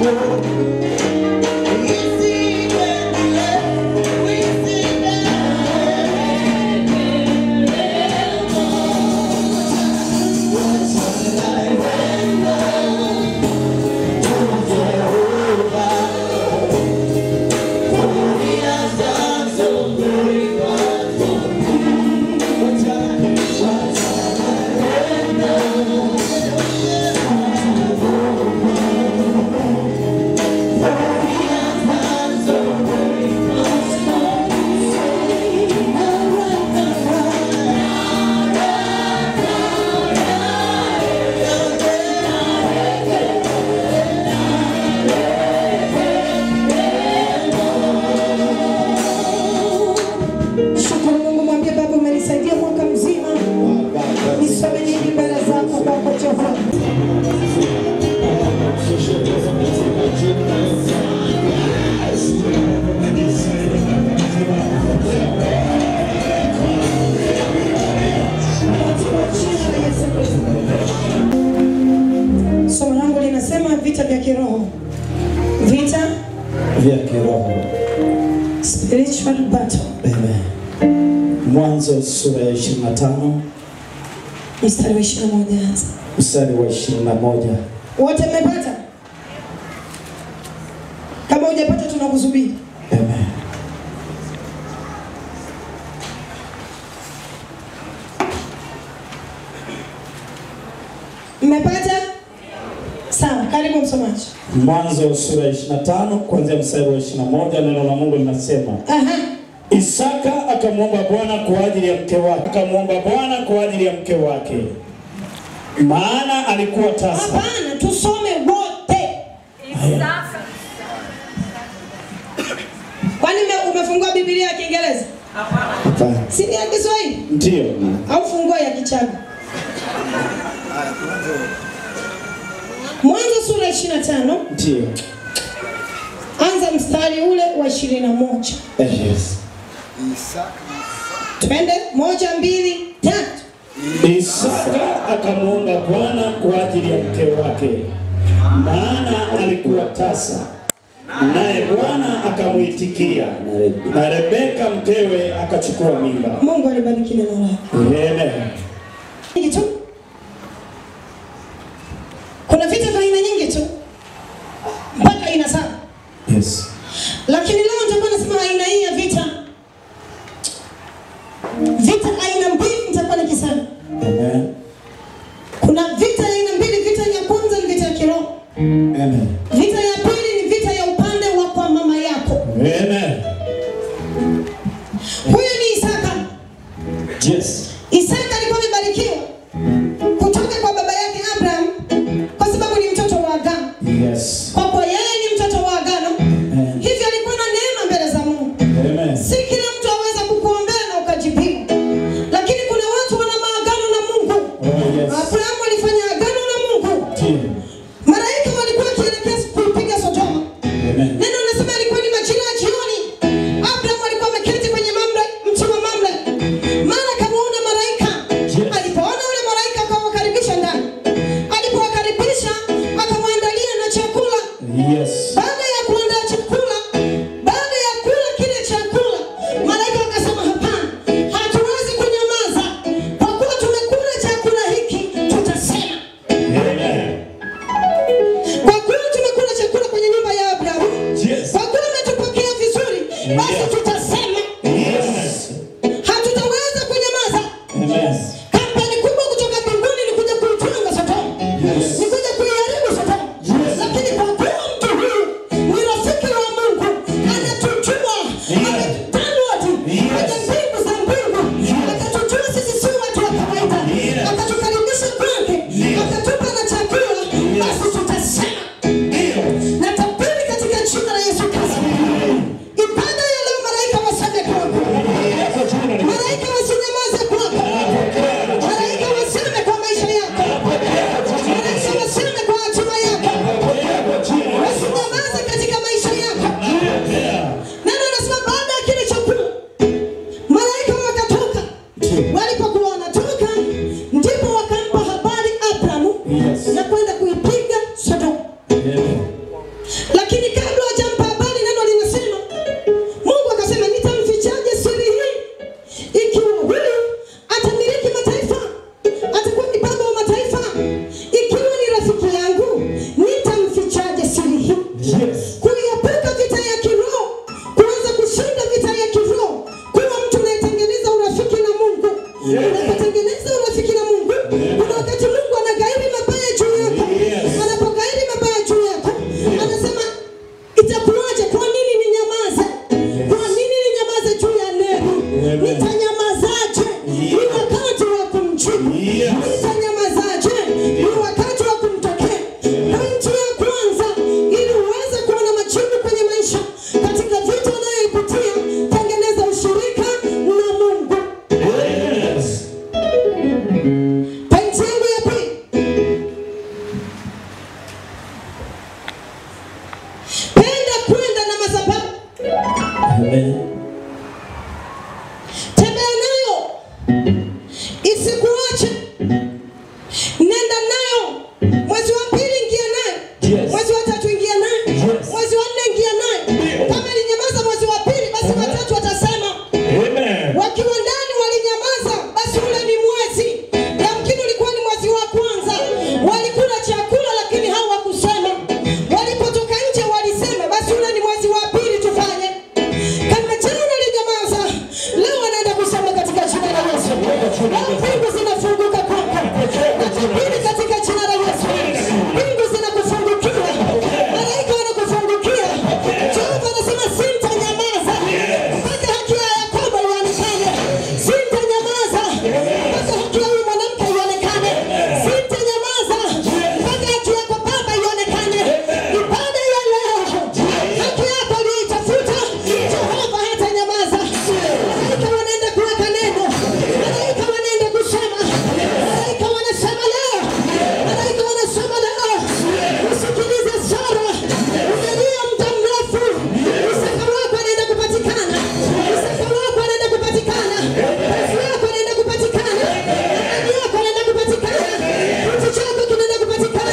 Spiritual battle. Amen. Mwanzo sura ya 25 mstari wa 21. Mstari wa 21. Wote mmepata? Kama hujapata tunakusubiri. Amen. Mmepata? Sawa, karibu msomaji. Mwanzo sura ya 25 kuanzia mstari wa 21, neno la Mungu linasema. Isaka akamwomba Bwana kwa ajili ya mke wake. Maana alikuwa tasa. Hapana, tusome wote. Isaka. Kwani umefungua Biblia ya Kiingereza? Hapana. Si ni ya Kiswahili? Ndio. Au fungua ya Kichaga? Mwanzo sura ya 25. Ndio. Anza mstari ule wa 21. Yes. Twende 1, 2, 3. Isaka akamwomba Bwana kwa ajili ya mke wake, maana alikuwa tasa, naye Bwana akamuitikia, na Rebeka mkewe akachukua mimba. Mungu alibariki neno lake. Amen. Kuna vita vya aina nyingi tu mpaka aina 7. Yes. Lakini leo nitakuwa nasema aina hii ya vita aina mbili nitakuwa nikisema. Amen. Kuna vita aina mbili. Vita ya kwanza ni vita ya kiroho. Amen. Vita ya pili ni vita ya upande wa kwa mama yako. Amen. Huyu ni Isaka. Yes. Isaka alikuwa amebarikiwa kutoka kwa baba yake Abraham kwa sababu ni mtoto wa agano. Yes. Kwa kuwa yeye ni mtoto wa agano, hivyo alikuwa na neema mbele za Mungu. Amen. Si kila mtu aweza kukuombea na ukajibiwa. Lakini kuna watu wana maagano na Mungu. Oh, yes. Abraham alifanya agano na Mungu. Malaika walikuwa wakielekea kupiga Sodoma. Amen. Neno linasema ilikuwa ni majira ya jioni. Abraham alikuwa ameketi kwenye mti wa mamre. Mara akamuona malaika. Alipoona yule malaika akawakaribisha ndani. Alipowakaribisha akamwandalia na chakula. Yes. Baada ya kuandaa chakula, baada ya kula kile chakula, malaika akasema hapana, hatuwezi kunyamaza. Kwa kuwa tumekula chakula hiki, tutasema. Amen. Kwa kuwa tumekula chakula kwenye nyumba ya Abrahamu. Yes. Kwa kuwa umetupokea vizuri, basi tutasema. Yes. Hatutaweza kunyamaza. Amen. Kampeni kubwa kutoka mbinguni ni kuja kuitanga Sodoma. Ni kuja kuiharibu Sodoma. Lakini kwa kuwa mtu huyu ni rafiki wa Mungu, anatujua, ametutanua tu, hata mbingu za mbingu, akatujua sisi si watu wa kawaida, akatukaribisha kwake, akatupa na chakula, basi tutasema. Na tabiri katika jina la Yesu Kristo. Ibada ya leo malaika waseme kwako. Malaika wasinyamaze kwako. Malaika waseme kwa maisha yako. Malaika waseme kwa hatima yako. Wasinyamaze katika maisha yako. Neno nasema baada ya kile chakula, malaika wakatoka. Walipokuwa wanatoka, ndipo wakampa habari Abrahamu na kwenda kuipiga Sodoma. Amen. Tembea nayo. Isikuache. Nenda nayo. Mwezi wa pili ingia nayo. Yes. Mwezi wa tatu ingia nayo. Yes. Mwezi wa nne ingia nayo. Kama alinyamaza mwezi wa pili, basi watatu watasema. Amen. Wakiwa ndani walinyamaza, basi ule ni mwezi. Yamkini ulikuwa ni mwezi wa kwanza. Walikula chakula lakini hawakusema. Walipotoka nje walisema, basi ule ni mwezi wa pili tufanye. Kama jana alinyamaza, leo anaenda kusema katika jina la Yesu. Mbingu zinafunguka kwako. Natabiri katika jina la Yesu. Mbingu zinakufungukia. Malaika wanakufungukia. Jehova anasema sitanyamaza mpaka haki ya Yakobo ionekane. Sitanyamaza mpaka haki ya huyu mwanamke ionekane. Sitanyamaza mpaka haki yako baba ionekane. Ibada ya leo, haki yako uliyoitafuta, Jehova hatanyamaza. Malaika wanaenda kuweka neno. Malaika wanaenda kusema. Malaika wanasema leo. Malaika wanasema leo. Usikilize Sara. Umelia muda mrefu. Isaka wako anaenda kupatikana. Isaka wako anaenda kupatikana. Kazi yako anaenda kupatikana. Amani yako anaenda kupatikana. Kitu chako kinaenda kupatikana.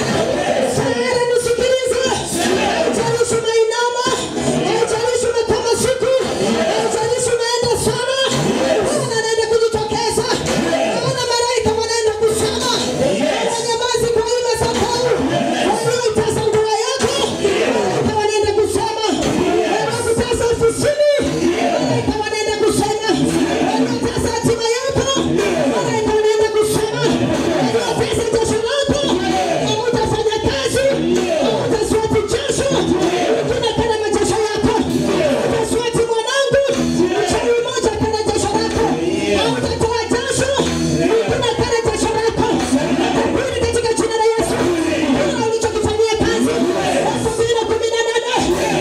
Sara nisikilize. Haijalishi unainama. Haijalishi umekama siku. Haijalishi umeenda sana. Bwana anaenda kujitokeza. Naona malaika wanaenda kusema. Wanyamazi kwa hii madhabahu. Walioitesa ndoa yako. Malaika wanaenda kusema. Waliokutesa ofisini. Malaika wanaenda kusema. Waliotesa hatima yako. Malaika wanaenda kusema. Waliotesa jasho lako. Hautafanya kazi. Hautaswati jasho. Kuna kana majasho yako. Hautaswati mwanangu. Mchawi mmoja kana jasho lako. Hautatoa jasho. Kuna kana jasho lako. Natabiri katika jina la Yesu. Kuna ulichokifanyia kazi. 2018,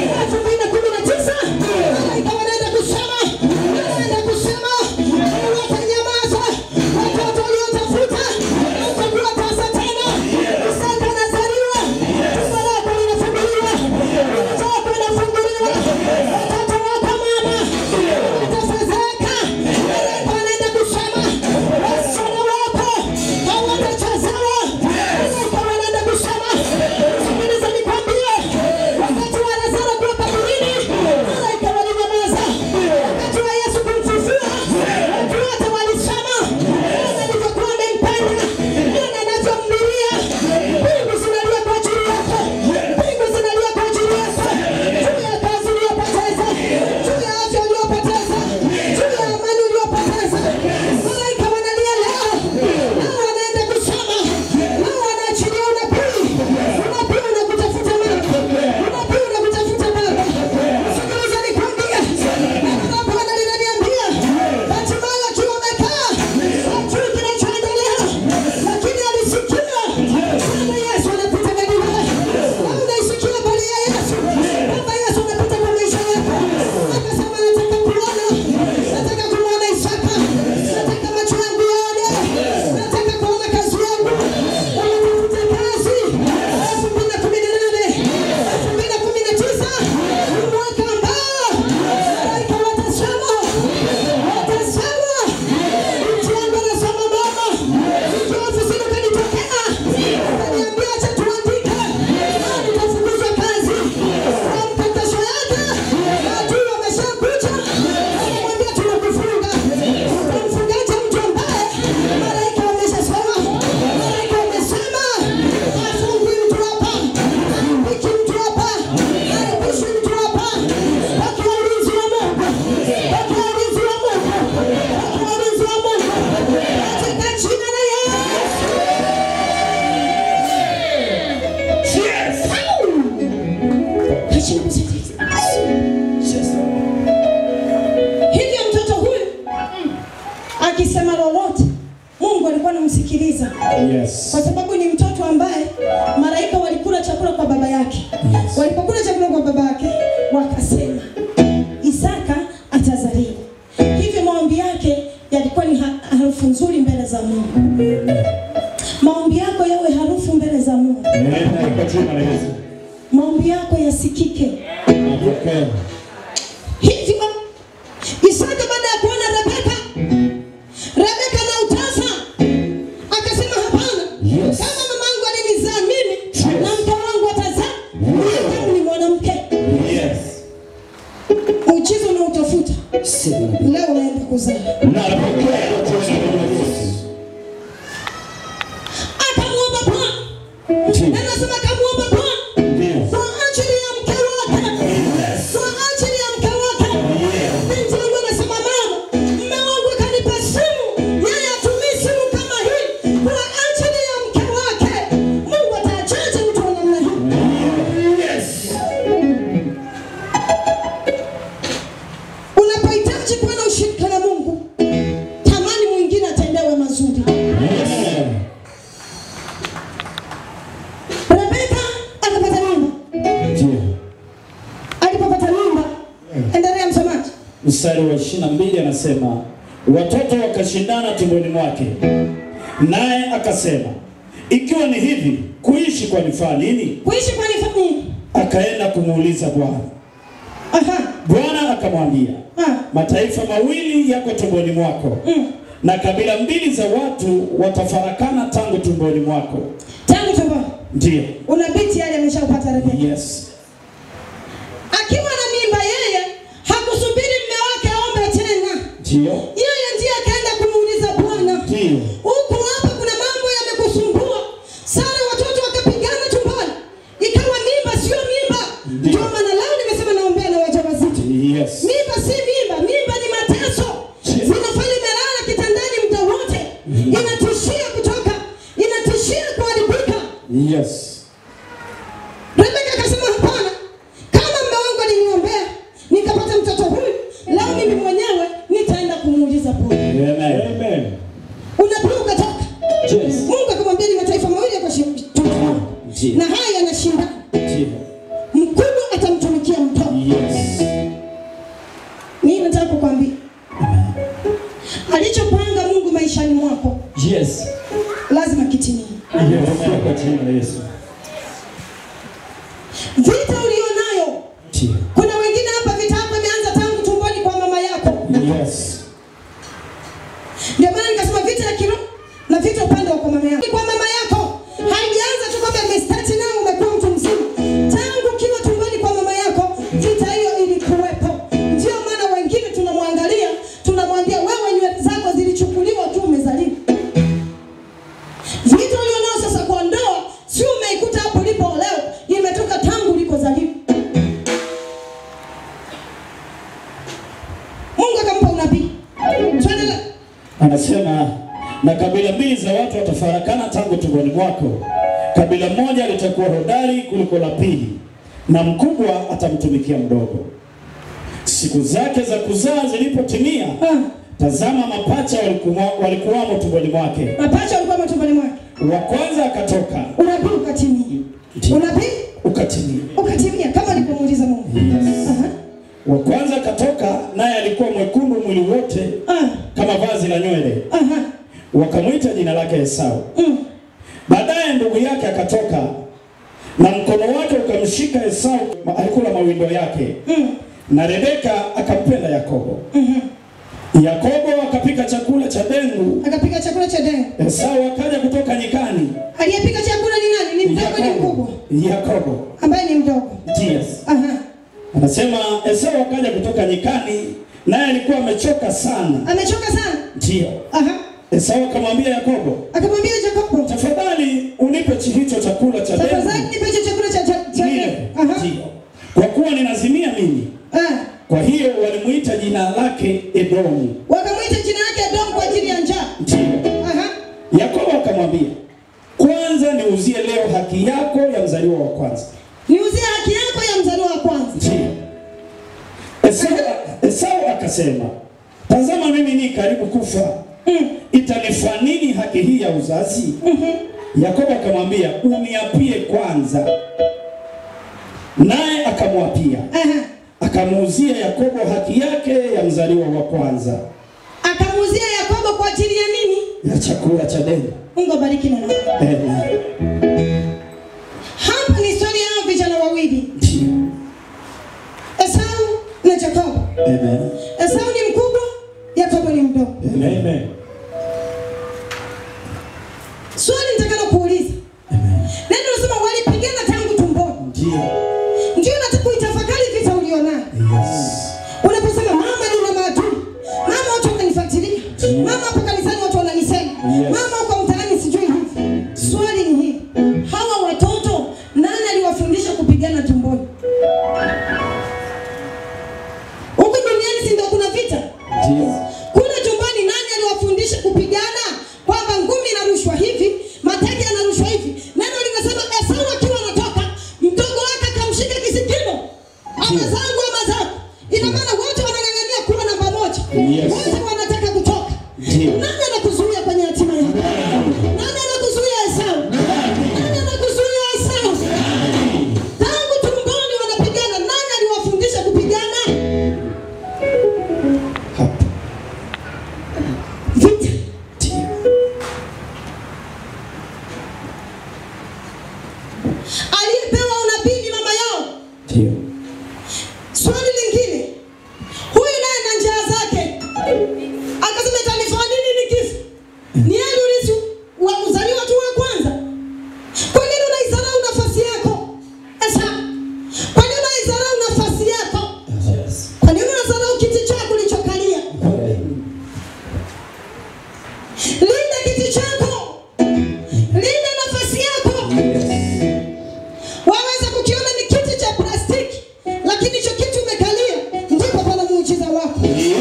2019. Malaika wanaenda kusema. Wanaenda kusema. Watanyamaza. Watoto waliotafuta. Hautakuwa tasa tena. Isaka anazaliwa. Tumbo lako linafunguliwa. Tumbo lako linafunguliwa. Watoto wako mama. Watafadhaka. Malaika wanaenda kusema. Wasichana wako hawatachazawa. Malaika wanaenda kusema. Sikiliza nikwambie. Wakati wa Lazaro kuwa kaburini, malaika walinyamaza. Wakati wa Yesu kumfufua, watu wote walisema. Bwana alivyokuwa amempenda, Bwana anavyomlilia. Mbingu zinalia kwa ajili yako. Mbingu zinalia kwa ajili yako. Juu ya kazi uliyopoteza. Juu ya afya uliyopoteza. Juu ya amani uliyopoteza. Malaika wanalia leo. Leo wanaenda kusema. Leo wanaachilia unabii. Unabii unakutafuta mama. Unabii unakutafuta baba. Sikiliza nikwambie. Neno la Bwana linaniambia. Hatimaye akiwa amekaa. Hajui kinachoendelea. Lakini alisikia. Bwana Yesu anapita Galilaya. Wewe unaisikia habari ya Yesu. Baba Yesu anapita kwa maisha yako. Akasema nataka kuona. Nataka kumwona Isaka. Nataka macho yangu yaone. Nataka kuona kazi yangu. Unatafuta kazi. 2018, 2019. Mwaka ambao malaika watasema. Watasema. Mtu yangu anasema mama. Mtu ofisini ukanitokea. Ukaniambia acha tuandike. Nitafukuzwa kazi. Kwa kesho yake. Watu wameshakuja. Wanamwambia tunakufunga. Utamfungaje mtu ambaye malaika wameshasema? Malaika wamesema. Afungwi mtu hapa. Apiki mtu hapa. Aibishi mtu hapa. Pokea ulinzi wa Mungu. Pokea ulinzi wa Mungu. Pokea ulinzi wa Mungu. Katika jina la Yesu. Yes. Hivyo mtoto huyu akisema lolote, Mungu alikuwa anamsikiliza. Yes. Kwa sababu ni mtoto ambaye malaika walikula chakula kwa baba yake. Yes. Walipokula chakula kwa baba yake, wakasema Isaka atazaliwa. Hivyo maombi yake yalikuwa ni harufu nzuri mbele za Mungu. Maombi yako yawe harufu mbele za Mungu. Maombi yako yasikike. Okay. Hivyo kuzaa. Napokea kwa jina la Yesu. Akamuomba Bwana. Na nasema akamuomba Bwana. Ndio. Kwa ajili ya mke wake. Kwa ajili ya mke wake. Binti yangu anasema mama, mume wangu akanipa simu. Yeye atumii simu kama hii. Kwa ajili ya mke wake. Mungu ataachaje mtu wa namna hii? Yes. Unapohitaji kuwa na ushirika na Mungu, tamani mwingine atendewe mazuri. Rebeka akapata mimba. Ndio. Alipopata mimba, endelea msomaji. Mstari wa 22 anasema watoto wakashindana tumboni mwake, naye akasema ikiwa ni hivi kuishi kwa nifaa nini? Kuishi kwa nini? Akaenda kumuuliza Bwana. Bwana akamwambia, mataifa mawili yako tumboni mwako, na kabila mbili za watu watafarakana tangu tumboni mwako. Tangu tumboni? Ndio. Unabiti yale ameshaupata Rebeka. Yes. Akiwa na mimba yeye hakusubiri mume wake aombe tena. Ndio. Yeye ndiye akaenda kumuuliza Bwana. Ndio. Huko hapa kuna mambo yamekusumbua. Sare watoto wakapigana tumboni. Ikawa mimba sio mimba. Ndio maana leo nimesema naombea na wajawazito. Yes. Mimba si mimba, mimba ni mateso. Zinafanya melala kitandani muda wote. Inatishia kutoka, inatishia kuharibika. Yes. Rebeka akasema hapana. Kama mume wangu aliniombea, nikapata mtoto huyu, leo mimi mwenyewe nitaenda kumuuliza Bwana. Amen. Unabii ukatoka. Yes. Mungu akamwambia ni mataifa mawili yako tumboni. Na haya yanashinda. Ndio. Mkubwa atamtumikia mdogo. Yes. Mimi nataka kukwambia. Alichopanga Mungu maishani mwako. Yes. Lazima kitimie. Yes. Kwa jina la Yesu. Vita ulionayo. Ndio. Kuna wengine hapa vita yako imeanza tangu tumboni kwa mama yako. Yes. Ndio maana nikasema vita ya kiroho na vita upande wa kwa mama yako. Kwa mama yako haijaanza tu kwamba umestart nao umekuwa mtu mzima. Tangu kiwa tumboni kwa mama yako vita hiyo ilikuwepo. Ndio maana wengine tunamwangalia, tunamwambia wewe nywele zako zilichukuliwa tu umezaliwa. Vita ulionao sasa kwa ndoa sio umeikuta hapo ulipoolewa, imetoka tangu ulikozaliwa. Mungu akampa unabii. Tuendelee. Anasema na kabila mbili za watu watafarakana tangu tumboni mwako. Kabila moja litakuwa hodari kuliko la pili, na mkubwa atamtumikia mdogo. Siku zake za kuzaa zilipotimia, tazama mapacha walikuwamo tumboni mwake. Mapacha walikuwa tumboni mwake. Wa kwanza akatoka. Unabii ukatimia. Unabii ukatimia. Ukatimia kama alipomuuliza Mungu. Yes. Wa kwanza akatoka, naye alikuwa mwekundu mwili wote kama vazi la nywele. Wakamwita jina lake Esau. Baadaye ndugu yake akatoka, na mkono wake ukamshika Esau, alikula mawindo yake. Na Rebeka akampenda Yakobo. Yakobo akapika chakula cha dengu. Akapika chakula cha dengu. Esau akaja kutoka nyikani. Aliyepika chakula ni nani? Ni mdogo ni mkubwa? Yakobo. Ambaye ni mdogo. Yes. Anasema Esau akaja kutoka nyikani, naye alikuwa amechoka sana. Amechoka sana? Ndio. Esau akamwambia Yakobo. Akamwambia Yakobo, tafadhali unipe hicho chakula cha dengu. Tafadhali nipe hicho chakula cha dengu. Ndio. Kwa kuwa ninazimia mimi. Kwa hiyo walimuita jina lake Edomu. Wakamuita jina lake Edomu kwa ajili ya njaa. Ndio. Yakobo akamwambia, kwanza niuzie leo haki yako ya mzaliwa wa kwanza. Niuzie haki yako ya mzaliwa wa kwanza. Ndio. Esau akasema, tazama mimi ni karibu kufa. Itanifaa nini haki hii ya uzazi? Yakobo akamwambia, uniapie kwanza. Naye akamwapia. Akamuuzia Yakobo haki yake ya mzaliwa wa kwanza. Akamuuzia Yakobo kwa ajili ya nini? Ya chakula cha dengu. Mungu abariki na hapa ni historia ya vijana wawili. Esau na Yakobo. Amen. Esau ni mkubwa, Yakobo ni mdogo. Amen. Swali nitakalo kuuliza. Neno nasema walipigana tangu tumboni. Ndio. Ndio nataka uitafakari vita ulionayo. Yes. Unaposema mama ni na maadui. Mama watu zangu ama zako. Ina maana wote wanang'ang'ania kuwa namba moja. Wote wanataka kutoka. Nani anakuzuia kwenye hatima yako? Nani anakuzuia Esau? Nani anakuzuia Esau? Tangu tumboni wanapigana. Nani aliwafundisha kupigana? Vita. Aliyepewa unabii ni mama yao. Swali lingine, huyu naye na njaa zake akasema itanifanya nini nikifa? Ni yeye urithi wa kuzaliwa tu wa kwanza. Kwa nini unaidharau nafasi yako? Esau, kwa nini unaidharau nafasi yako? Kwa nini unadharau kiti chako ulichokalia? Linda kiti chako, linda nafasi yako. Waweza kukiona ni kiti cha plastiki, lakini hicho kiti umekalia ndipo pana muujiza wako.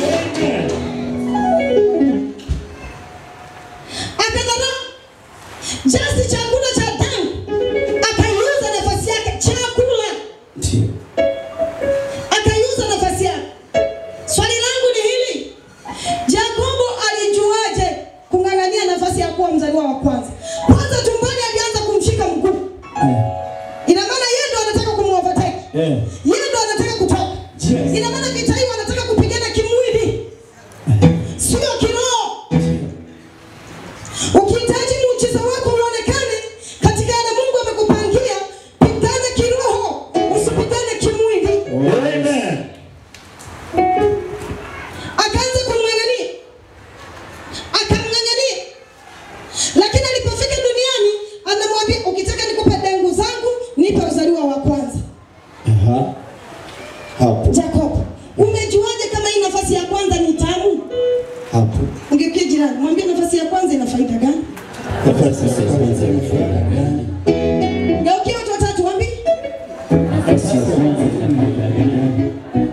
Akadharau just chakula cha damu, akaiuza nafasi yake. Chakula akaiuza nafasi yake. Swali langu ni hili, Yakobo alijuaje kung'ang'ania nafasi ya kuwa mzaliwa wa kwanza? Kwanza tumboni alianza kumshika mguu. Ina maana yeye ndo anataka kumuovertake. Yeye ndo anataka kutoka. Ina maana vita hii wanataka kupigana kimwili, sio kiroho. Ukihitaji muujiza wako uonekane katika yale Mungu amekupangia, pigana kiroho, usipigane kimwili. Amen. Akaanza kumng'ang'ania. Akamng'ang'ania. Lakini alipofika duniani anamwambia, ukitaka nikupe dengu zangu, nipe uzaliwa wa kwanza. Hapo. Jacob, umejuaje kama hii nafasi ya kwanza ni tamu? Hapo. Ungekuja jirani, mwambie nafasi ya kwanza ina faida gani? Nafasi ya kwanza ni faida gani? Geukia watu watatu mwambie. Nafasi ya kwanza ni faida gani?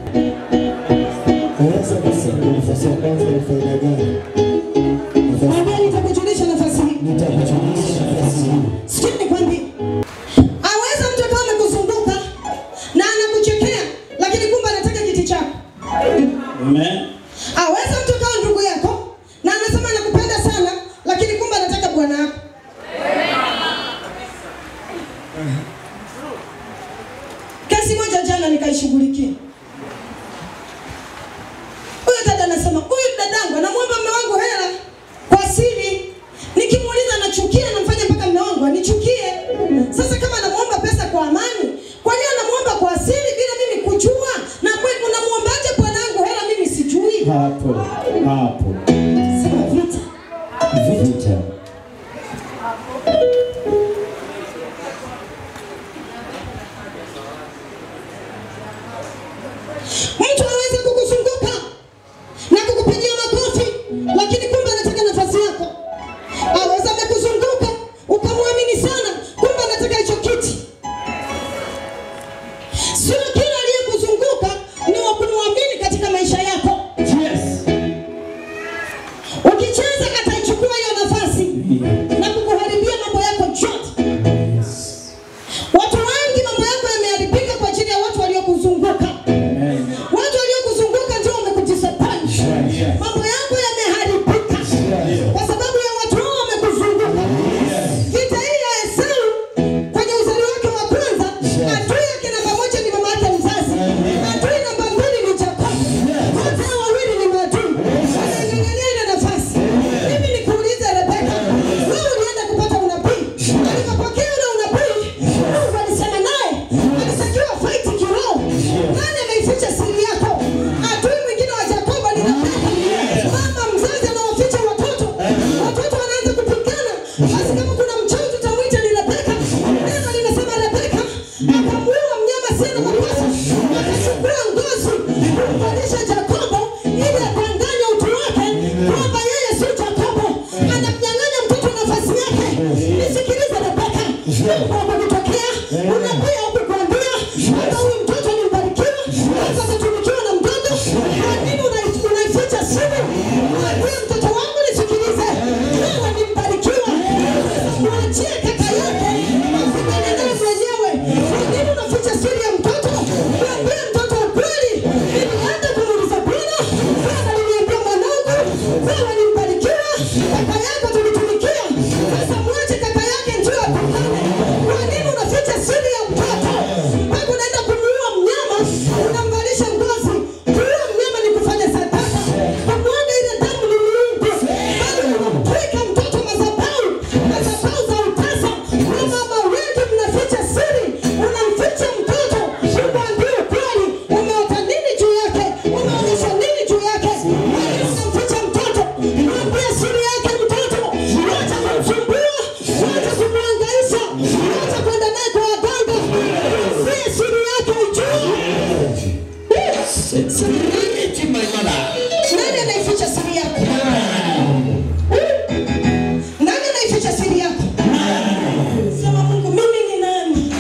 Nafasi ya kwanza ni faida gani? Mwambie nitakujulisha nafasi hii. Nitakujulisha nafasi hii. Sikia nikwambie. Aweza mtu kama amekuzunguka na anakuchekea, lakini kumbe anataka kiti chako. Amen. Aweza mtu kama ndugu yako na anasema anakupenda sana, lakini kumbe anataka bwana wako. Kesi moja jana nikaishughulikia. Huyo dada anasema, huyu dadangu anamuomba mume wangu hela kwa siri. Nikimuuliza anachukia, namfanya mpaka mume wangu anichukie. Sasa kama anamuomba pesa kwa amani, kwa nini anamuomba kwa siri bila mimi kujua? Na kwani unamuombaje bwanangu hela mimi sijui? Hapo. Hapo. Sema vita. Vita. Mtu aweze kukuzunguka na kukupigia makofi, lakini kumbe anataka nafasi yako. Aweza amekuzunguka ukamwamini sana, kumbe anataka hicho kiti. Sio kila aliyekuzunguka ni wa kumwamini katika maisha yako. Yes. Ukicheza ataichukua hiyo nafasi na kukuharibia mambo yako yote. Watu wengi mambo yako yameharibika kwa ajili ya watu waliokuzunguka. Watu waliokuzunguka ndio wamekudisappoint. Mambo yako yameharibika kwa sababu ya watu wao wamekuzunguka. Vita hii ya Esau kwenye uzali wake wa kwanza, adui yake namba moja ni mama yake mzazi. Adui namba mbili ni Jacob. Wote hao wawili ni maadui. Wanang'ang'ania ile nafasi. Mimi nikuulize Rebeka, wewe ulienda kupata unabii. Alipopokea ule unabii, Mungu alisema naye, alitakiwa fight kiroho. Nani ameificha siri yako? Adui mwingine wa Jacob ni Rebeka. Mama mzazi anawaficha watoto. Watoto wanaanza kupigana. Basi kama kuna mchawi tutamuita ni Rebeka. Neno linasema Rebeka akamuua mnyama asiye na makosa. Akachukua ngozi kumvalisha Jacob ili akanganya utu wake kwamba yeye si Jacob. Anamnyang'anya mtoto nafasi yake. Nisikilize Rebeka. Mungu ametokea. Unabii ukukwambia hata huyu mtoto ni mbarikiwa. Hata atatumikiwa na mtoto. Kwa nini unaificha siri? Mwambie mtoto wangu nisikilize. Wewe ni mbarikiwa. Mwachie kaka yake. Asipende naye mwenyewe. Kwa nini unaficha siri ya mtoto? Mwambie mtoto Bring it in my mother. Nani anaificha siri yako? Nani anaificha siri yako? Sema Mungu, mimi ni nani?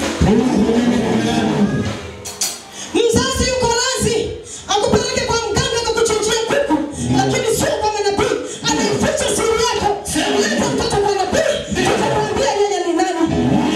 Mzazi yuko razi akupeleke kwa mganga akakuchinjia kuku, lakini sio kwa nabii. Anaificha siri yako. Leta mtoto kwa nabii, tutakwambia yeye ni nani.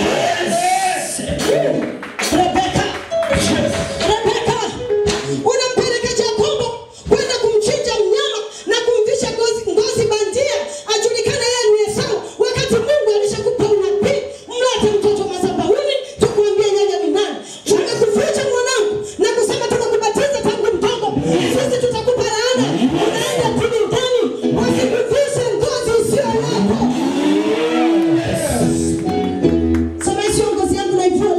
Rebeka, unampeleka Yakobo kwenda kumchinja mnyama na kumvisha ngozi bandia ajulikane yeye ni Esau, wakati Mungu alishakupa unabii. Mlete mtoto madhabahuni tukuambie yeye ni nani. Tumekuficha mwanangu na kusema tunakubatiza tangu mdogo. Sisi tutakupa laana. Unaenda kuni ndani wasikuvishe ngozi isiyo yako. Sema sio ngozi yangu naivuna.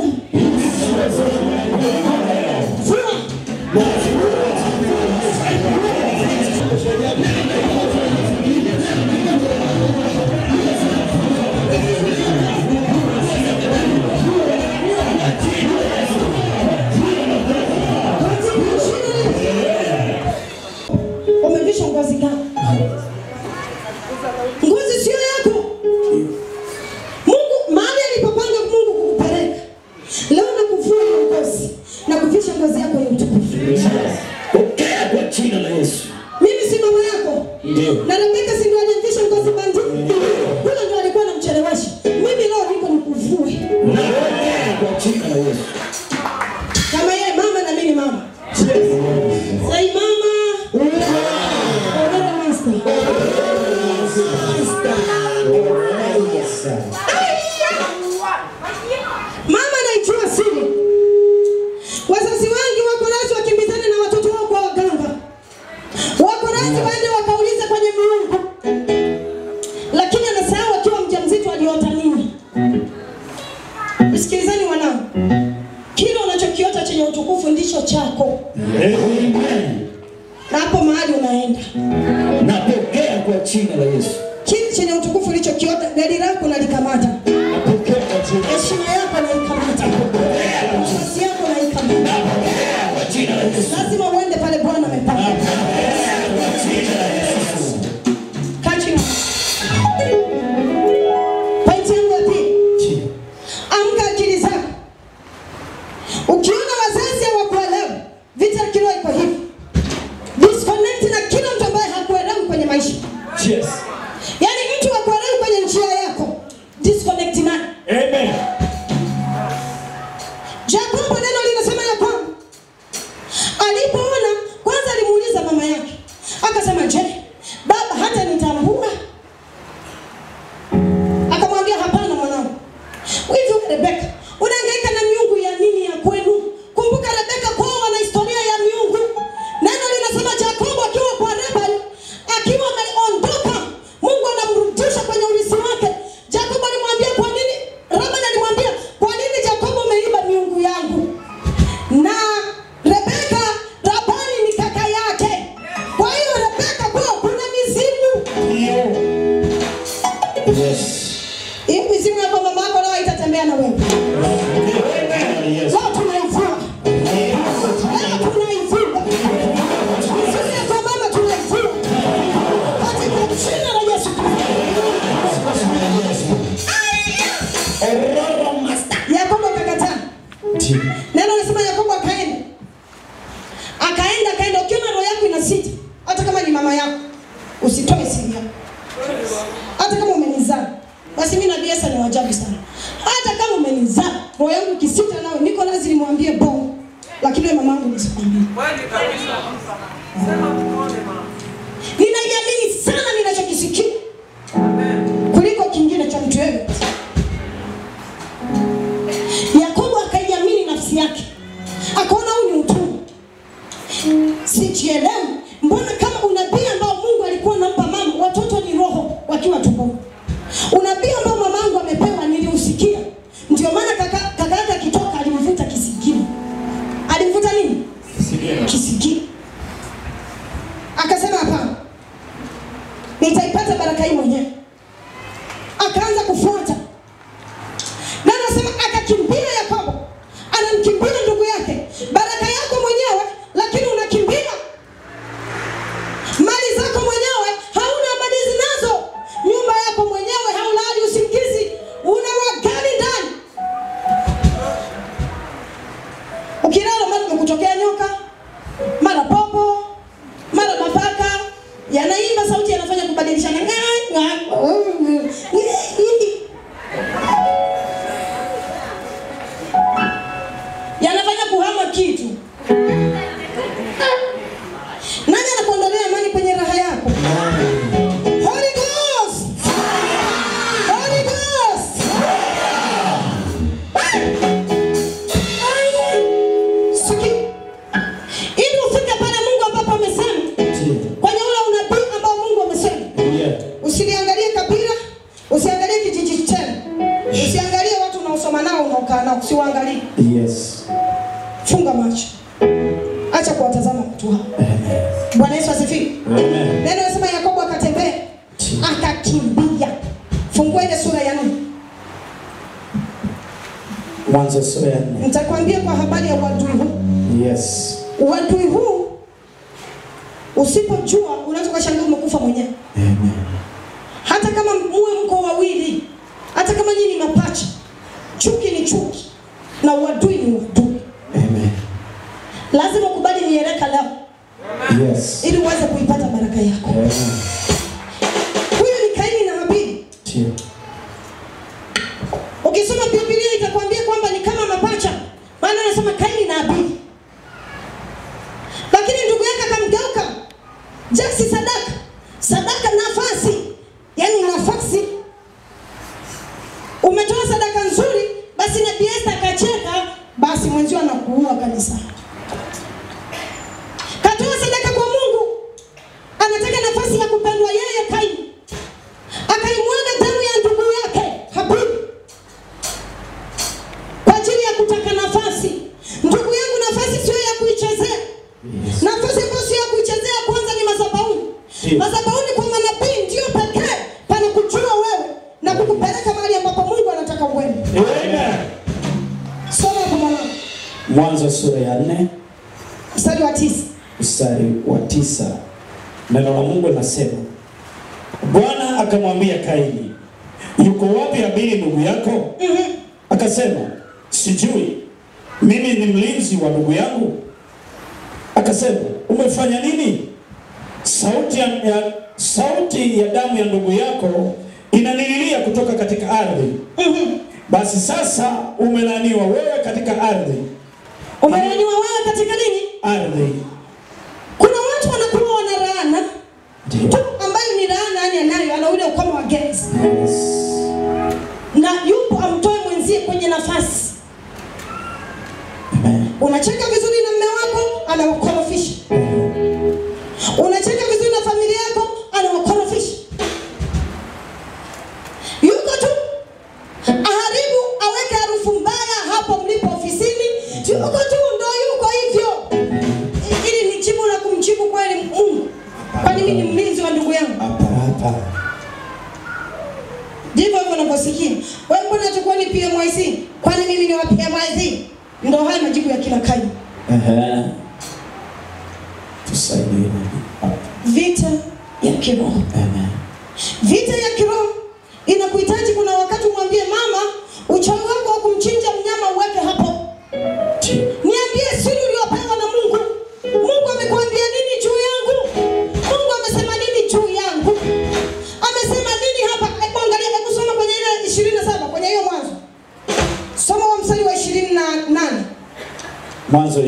Umevisha ngozi gani? Ngozi sio yako. Mungu mahali alipopanga Mungu kukupeleka. Leo nakuvua ngozi na kuvisha ngozi yako ya utukufu. Pokea kwa jina la Yesu. Mimi si mama yako. Ndio. Na Rebeka si ndio alivisha ngozi bandia? Huyo ndio alikuwa anamchelewesha. Mimi leo niko nikuvue. Na pokea kwa jina la Yesu. Kama yeye mama na mimi mama. Say mama. Mama anaijua siri. Wazazi wengi wako razi wakimbizane na watoto wao kwa waganga. Wako razi waende wakauliza kwenye miungu. Lakini anasahau akiwa mjamzito aliota nini. Sikilizani wanangu. Kile unachokiota chenye utukufu ndicho chako. Amen. Na hapo mahali unaenda. Napokea kwa jina la Yesu. Kile chenye utukufu ulichokiota gari lako nalikamata. Napokea kwa jina. Heshima yako naikamata. Nafasi yako naikamata. Napokea kwa jina la Yesu. Lazima uende pale Bwana amepanga. Napokea kwa jina la Yesu. Kachini. Pointi yangu ya pili. Amka akili zako. Ukiona wazazi hawakuelewa, vita ya kiroho iko hivi. Disconnect na kila mtu ambaye hakuelewi kwenye maisha. Yes. Yaani mtu hakuelewi kwenye njia yako. Disconnect naye. Amen. Yakobo neno linasema ya kwamba alipoona kwanza alimuuliza mama yake. Akasema, "Je, baba hata nitambua?" Akamwambia, "Hapana mwanangu. Wewe Rebeka, unahangaika na miungu ya nini ya kwenu?" Kumbuka Rebeka kwao wana historia ya miungu. Neno linasema Yakobo akiwa kwa Laban, akiwa ameondoka, Mungu anamrudisha kwenye urithi wake. Yakobo alimwambia, "Kwa nini?" Laban alimwambia, "Kwa nini Yakobo umeiba miungu yangu?" Na Rebeka, Labani ni kaka yake. Kwa hiyo Rebeka kwao kuna mizimu. Yes. Hii mizimu ya mama yako leo itatembea na wewe. Yes. Leo tunaivua. Leo tunaivua. Mizimu ya mama tunaivua. Katika jina la Yesu. Yakobo akakataa. Neno linasema Yakobo akaenda. Akaenda. Ukiona roho yako inasita, hata kama ni mama yako, usitoe siri yako. Hata kama umenizaa, basi mimi nabii Yesu ni wajabu sana. Hata kama umenizaa, roho yangu ikisita nawe, niko lazima nimwambie bongo. Lakini wewe mamangu nisikwambie. Kweli kabisa. Sema tuone mama. Ninaiamini sana ninachokisikia. Amen. Kuliko kingine cha mtu yeyote. Yakobo akaiamini nafsi yake. Akaona huu ni utumwa. Sijielewi. Mbona kama unabii ambao Mungu alikuwa anampa mama, watoto ni roho wakiwa tumboni. Unabii ambao mamangu amepewa niliusikia. Ndio maana kaka yake akitoka alimvuta kisigino. Alimvuta nini? Kisigino. Akasema hapana. Nitaipata baraka hii mwenyewe. Akaanza kufuata. Na anasema akakimbia Yakobo. Anamkimbia ndugu yake. Baraka yako mwenyewe, lakini unakimbia Ukilala mara kumekutokea nyoka, mara popo, mara mapaka, yanaimba sauti yanafanya kubadilishana. Yanafanya kuhama kitu. Nani anakuondolea amani kwenye raha yako? Holy Ghost! Holy Ghost! Siki. Ili ufike pale Mungu ambapo amesema. Kwenye ule unabii ambao Mungu amesema. Usiliangalie kabila, usiangalie kijiji chenu. Usiangalie watu unaosoma nao unaokaa nao, usiwaangalie. Yes. Funga macho. Acha kuwatazama watu hao. Bwana Yesu asifiwe. Amen. Neno nasema Yakobo akatembea, akakimbia. Fungua ile sura ya 4. Mwanzo sura ya 4. Nitakwambia kwa habari ya uadui huu. Yes. Uadui huu usipojua unaweza kushangaa umekufa mwenyewe. Amen. Hata kama muwe mko wawili, hata kama nyinyi ni mapacha, chuki ni chuki na uadui ni uadui. Amen. Lazima ukubali mieleka leo. Yes. Ili uweze kuipata baraka yako. Amen. Huyu ni Kaini na Habili. Ndio. Ukisoma Biblia itakwambia kwamba ni kama mapacha. Maana anasema Kaini na Habili. Lakini ndugu yake akamgeuka. Jasi sadaka. Sadaka nafasi. Yaani nafasi. Umetoa sadaka nzuri, basi na Esther akacheka, basi mwenzio anakuua kanisa. Katoa sadaka kwa Mungu. Anataka nafasi ya kupendwa yeye Kaini. Akaimwaga damu ya ndugu yake Habili. Kwa ajili ya kutaka nafasi. Ndugu yangu, nafasi sio ya kuichezea. Yes. Nafasi ambayo sio ya kuichezea kwanza ni madhabahuni. Madhabahuni kwa manabii ndio pekee pana kujua wewe na kukupeleka mahali ambapo Mungu anataka uende. Amen. Soma kwa mwanangu. Mwanzo sura ya 4 mstari wa 9. mstari wa 9. Neno la Mungu linasema, Bwana akamwambia Kaini, yuko wapi Habili ndugu yako? Akasema, sijui, mimi ni mlinzi wa ndugu yangu. Akasema, umefanya nini? Sauti ya damu ya ndugu yako inanililia kutoka katika ardhi. Basi sasa umelaaniwa wewe katika ardhi. Umelaaniwa wewe katika nini? Ardhi. Kuna watu wanakuwa wana laana tu ambayo ni laana yani anayo, ana ule ukoma wa gesi. Yes. Na yupo amtoe mwenzie kwenye nafasi. Amen. Unacheka vizuri na mume wako, anawakorofisha. Unacheka vizuri na familia yako, anawakorofisha. Yuko tu aharibu, aweke harufu mbaya hapo mlipo ofisini. Yuko tu ndo yuko hivyo. Ili nijibu na kumjibu kweli Mungu. Kwani mimi ni mlinzi wa ndugu yangu. Hapa. Ndivyo hivyo unaposikia. Wewe mbona utakuwa ni PMYC? Kwani mimi ni wa PMYC? Ndio haya majibu ya kila Kaini. Tusaidie. Vita ya kiroho. Amen. Vita ya kiroho inakuhitaji kuna wakati umwambie mama, uchawi wako wa kumchinja mnyama uweke hapo. Niambie siri uliyopewa na Mungu. Mungu amekuambia nini juu yangu? Mungu amesema nini juu yangu? Amesema nini hapa? Hebu angalia, hebu soma kwenye ile 27 kwenye hiyo Mwanzo. Soma wa mstari wa 28. Mwanzo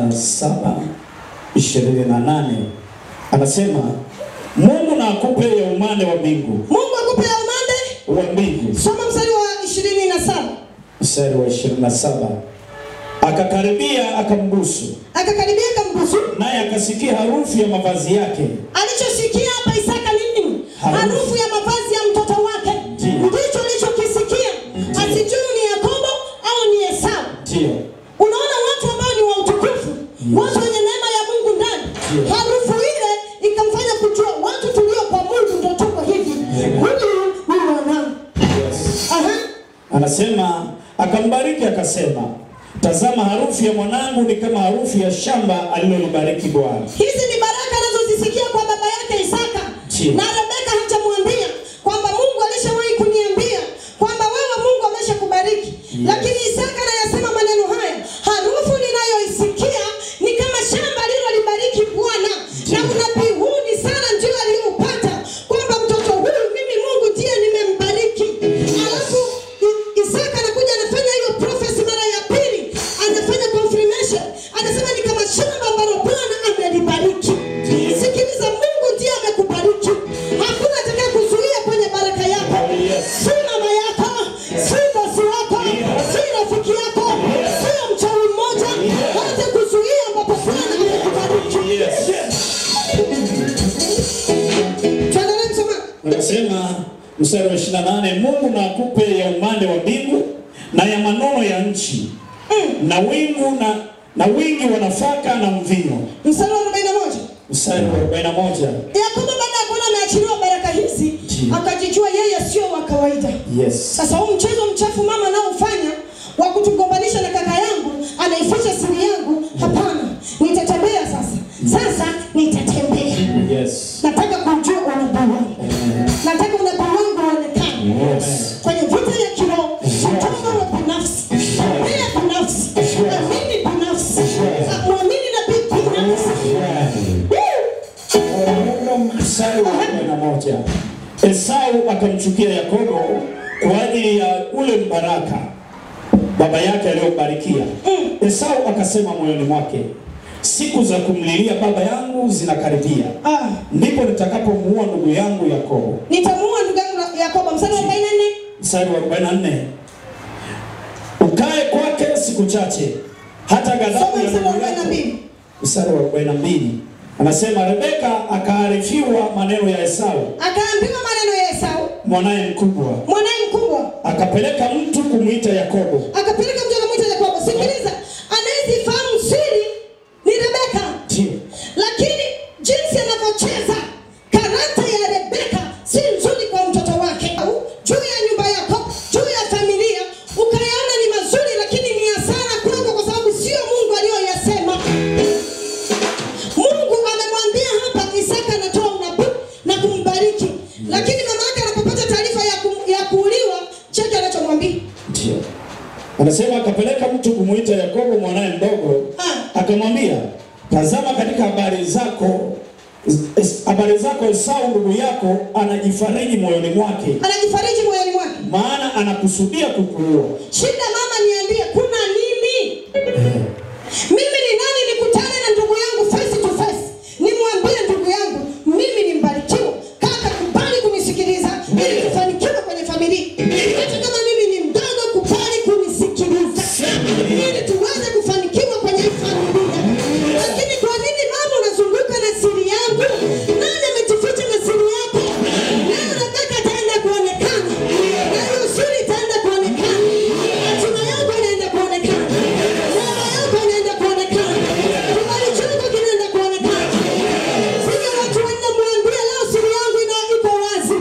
27:28 anasema, Mungu na akupe ya umande wa mbingu. Mungu akupe ya umande wa mbingu. Soma mstari wa 27. Mstari wa 27. Akakaribia akambusu. Akakaribia akambusu. Naye akasikia harufu ya mavazi yake. Alichosikia hapa Isaka nini? Harufu ya mavazi ya mtoto wake. Ndicho alichokisikia. Asijui ni Yakobo au ni Esau. Ndio. Unaona watu ambao ni wa utukufu, watu wenye neema ya Mungu ndani. Harufu ile ikamfanya kujua watu tulio kwa Mungu ndio tuko hivi. Huyu ni mwanangu. Yes. Anasema akambariki akasema, tazama harufu ya mwanangu ni kama harufu ya shamba alilolibariki Bwana. Hizi ni baraka anazozisikia kwa baba yake Isaka. Na Rebeka hatamwambia kwamba Mungu alishawahi kuniambia kwamba wewe Mungu ameshakubariki. Lakini Isaka anayasema maneno haya, harufu ninayoisikia Mstari wa 28, Mungu na akupe ya umande wa mbingu na ya manono ya nchi na wingu na wingi wa nafaka na mvinyo. Mstari wa 41. Mstari wa 41. Yakobo baada ya kuona ameachiliwa baraka hizi, akajijua yeye sio wa kawaida. Yes. Sasa huu mchezo mchafu mama anaofanya wa kutugombanisha na kaka yangu, anaificha siri yangu, hapana. Nitatembea sasa. Sasa nitatembea. Yes. Nataka kujua unabii wangu. Nataka unabii wangu uonekane. Yes. Kwenye vita ya kiroho, kutoka wa binafsi. Bila binafsi. Amini binafsi. Muamini na binafsi. Mstari wa 41. Esau akamchukia Yakobo kwa ajili ya ule mbaraka baba yake aliyobarikia. Esau akasema moyoni mwake, siku za kumlilia baba yangu zinakaribia. Ndipo nitakapomuua ndugu yangu Yakobo. Nitamuua ndugu yangu Yakobo. Mstari wa 44. Mstari wa 44. Ukae kwake siku chache hata ghadhabu ya ndugu yako. Mstari wa 42. Anasema Rebeka akaarifiwa maneno ya Esau. Akaambiwa maneno ya Esau, mwanae mkubwa. Mwanae mkubwa. Akapeleka mtu kumuita Yakobo. Akapeleka mtu kumuita Yakobo. Sikiliza, anayezifahamu siri ni Rebeka. Lakini jinsi anavyocheza karata ya Rebeka si nzuri kwa mtoto wake. Juu ya nyumba yako, juu ya familia, ukayaona ni mazuri lakini ni hasara kwako kwa sababu sio Mungu aliyoyasema. Mungu amemwambia hapa Isaka anatoa unabii na kumbariki. Lakini mama yake anapopata taarifa ya kuuliwa, cheki anachomwambia. Ndio. Anasema akapeleka mtu kumuita Yakobo mwanae mdogo. Akamwambia, tazama katika habari zako Esau ndugu yako anajifariji moyoni mwake. Anajifariji moyoni mwake. Maana anakusudia kukuua. Shida mama, niambie kuna nini? Mimi ni nani nikutane na ndugu yangu face to face? Nimwambie ndugu yangu, mimi ni mbarikiwa. Kaka, kubali kunisikiliza ili tufanikiwe kwenye familia. Hata kama mimi ni mdogo, kubali kunisikiliza ili tuweze kufanikiwa kwenye familia. Lakini kwa nini mama unazunguka na siri yangu? Nani amejificha na siri yako? Leo nataka taenda kuonekana. Na hiyo siri itaenda kuonekana. Hatima yako inaenda kuonekana. Neema yako inaenda kuonekana. Kibali chako kinaenda kuonekana. Sija watu wanamwambia leo siri yangu iko wazi.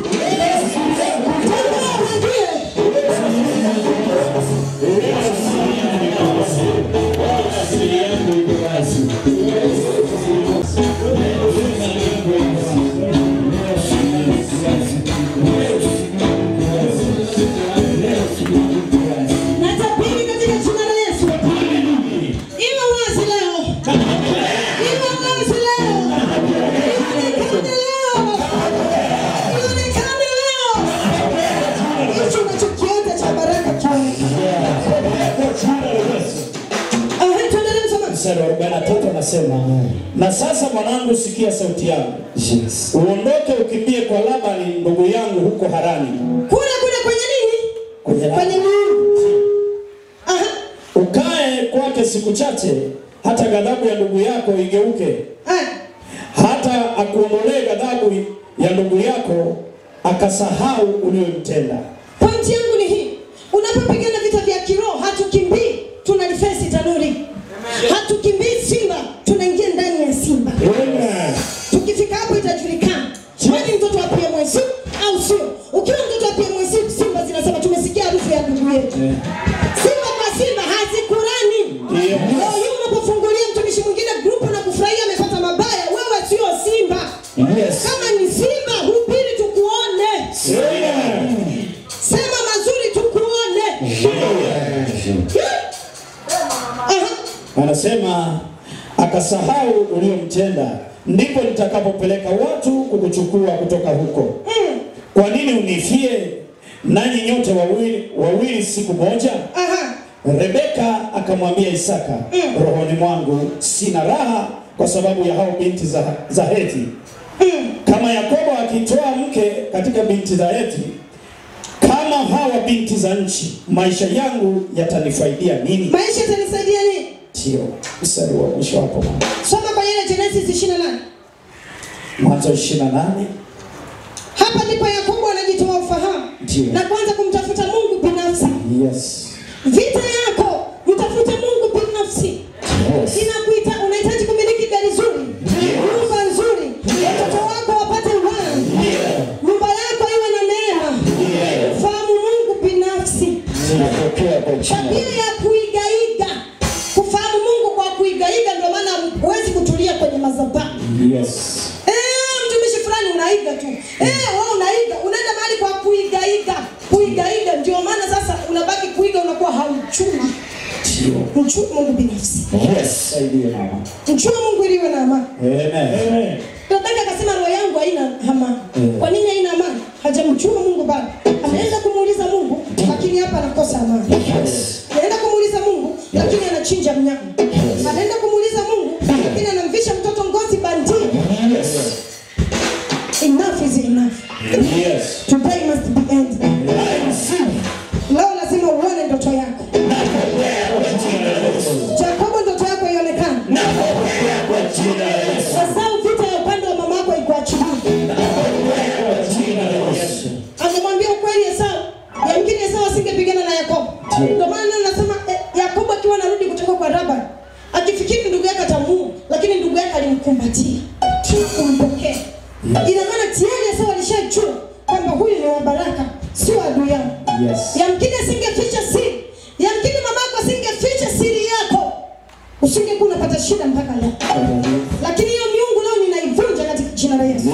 Natabiri katika jina la Yesu. Iwe wazi leo. Iwe wazi leo. Ionekane leo. Ionekane leo. Hicho unachokiota cha baraka kionekane. Mstari wa 43 anasema, na sasa mwanangu, sikia sauti yangu. Yes. Uondoke ukimbie kwa Labani ndugu yangu huko Harani. Kule kwenye nini? Kwenye Mungu. Ukae kwake siku chache hata ghadhabu ya ndugu yako igeuke. Hata akuondolee ghadhabu ya ndugu yako akasahau uliyomtenda. Pointi yangu ni hii. Unapopigana vita vya kiroho, hatukimbii, tunalifesi tanuri. Hatukimbii simba, tunaingia ndani ya simba. Tukifika hapo itajulikana wewe ni mtoto wa PMS au sio. Ukiwa mtoto wa PMS, simba zinasema tumesikia harufu ya ndugu yetu. Simba kwa simba hazikurani. Leo hii unapofungulia mtumishi mwingine group na kufurahia amepata mabaya, wewe sio simba. Kama ni simba, hubiri tukuone. Sema mazuri tukuone. Anasema akasahau uliyomtenda, ndipo nitakapopeleka watu kukuchukua kutoka huko. Kwa nini unifie nanyi nyote wawili siku moja? Rebeka akamwambia Isaka, rohoni mwangu sina raha kwa sababu ya hao binti za Heti. Kama Yakobo akitoa mke katika binti za Heti, kama hawa binti za nchi, maisha yangu yatanifaidia nini? Maisha yatanisaidia nini? Tio, mstari wa mwisho hapo. Soma kwa ile Genesis 28. Mwanzo 28. Hapa ndipo Yakobo anajitoa ufahamu. na kuanza kumtafuta Mungu binafsi. Yes. Vita yako mtafute Mungu binafsi. Inakuita unahitaji kumiliki gari zuri, nyumba nzuri, watoto wako wapate imani, nyumba yako iwe na neema. Fahamu Mungu binafsi. Tabia ya kuigaiga. Kufahamu Mungu kwa kuigaiga ndio maana huwezi kutulia kwenye madhabahu. Yes. Mtumishi fulani unaiga tu. Wewe unaiga, unaenda mahali kwa kuigaiga. Kuigaiga ndio maana sasa unabaki kuiga unakuwa hauchumi. Mchue Mungu binafsi. Yes, idea mama. Mchue Mungu ili iwe na amani. Amen. Rebeka akasema roho yangu haina amani. Kwa nini haina amani? Hajamchua Mungu bado. Anaenda kumuuliza Mungu lakini hapa anakosa amani. Anaenda kumuuliza Mungu lakini anachinja mnyama. Anaenda kumuuliza Mungu lakini anamvisha mtoto ngozi bandia. Enough is enough. Yes. Today must be end. Leo lazima uone ndoto yako. Jacobo ndoto yako ionekane. Sasa vita ya upande wa mama yako ikuachilie. Angemwambia ukweli Esau. Yamkini Esau asingepigana na Yakobo. Ndio maana nasema Yakobo akiwa anarudi kutoka kwa Laban, akifikiri ndugu yake atamuua, lakini ndugu yake alimkumbatia. Kumpokea. Ina maana tayari Esau alishajua kwamba huyu ni wa baraka, sio adui yangu. Yes. Yamkini asingeficha siri. Yamkini mamako asingeficha siri yako. Usingekuwa unapata shida mpaka leo. Lakini hiyo miungu leo ninaivunja katika jina la Yesu.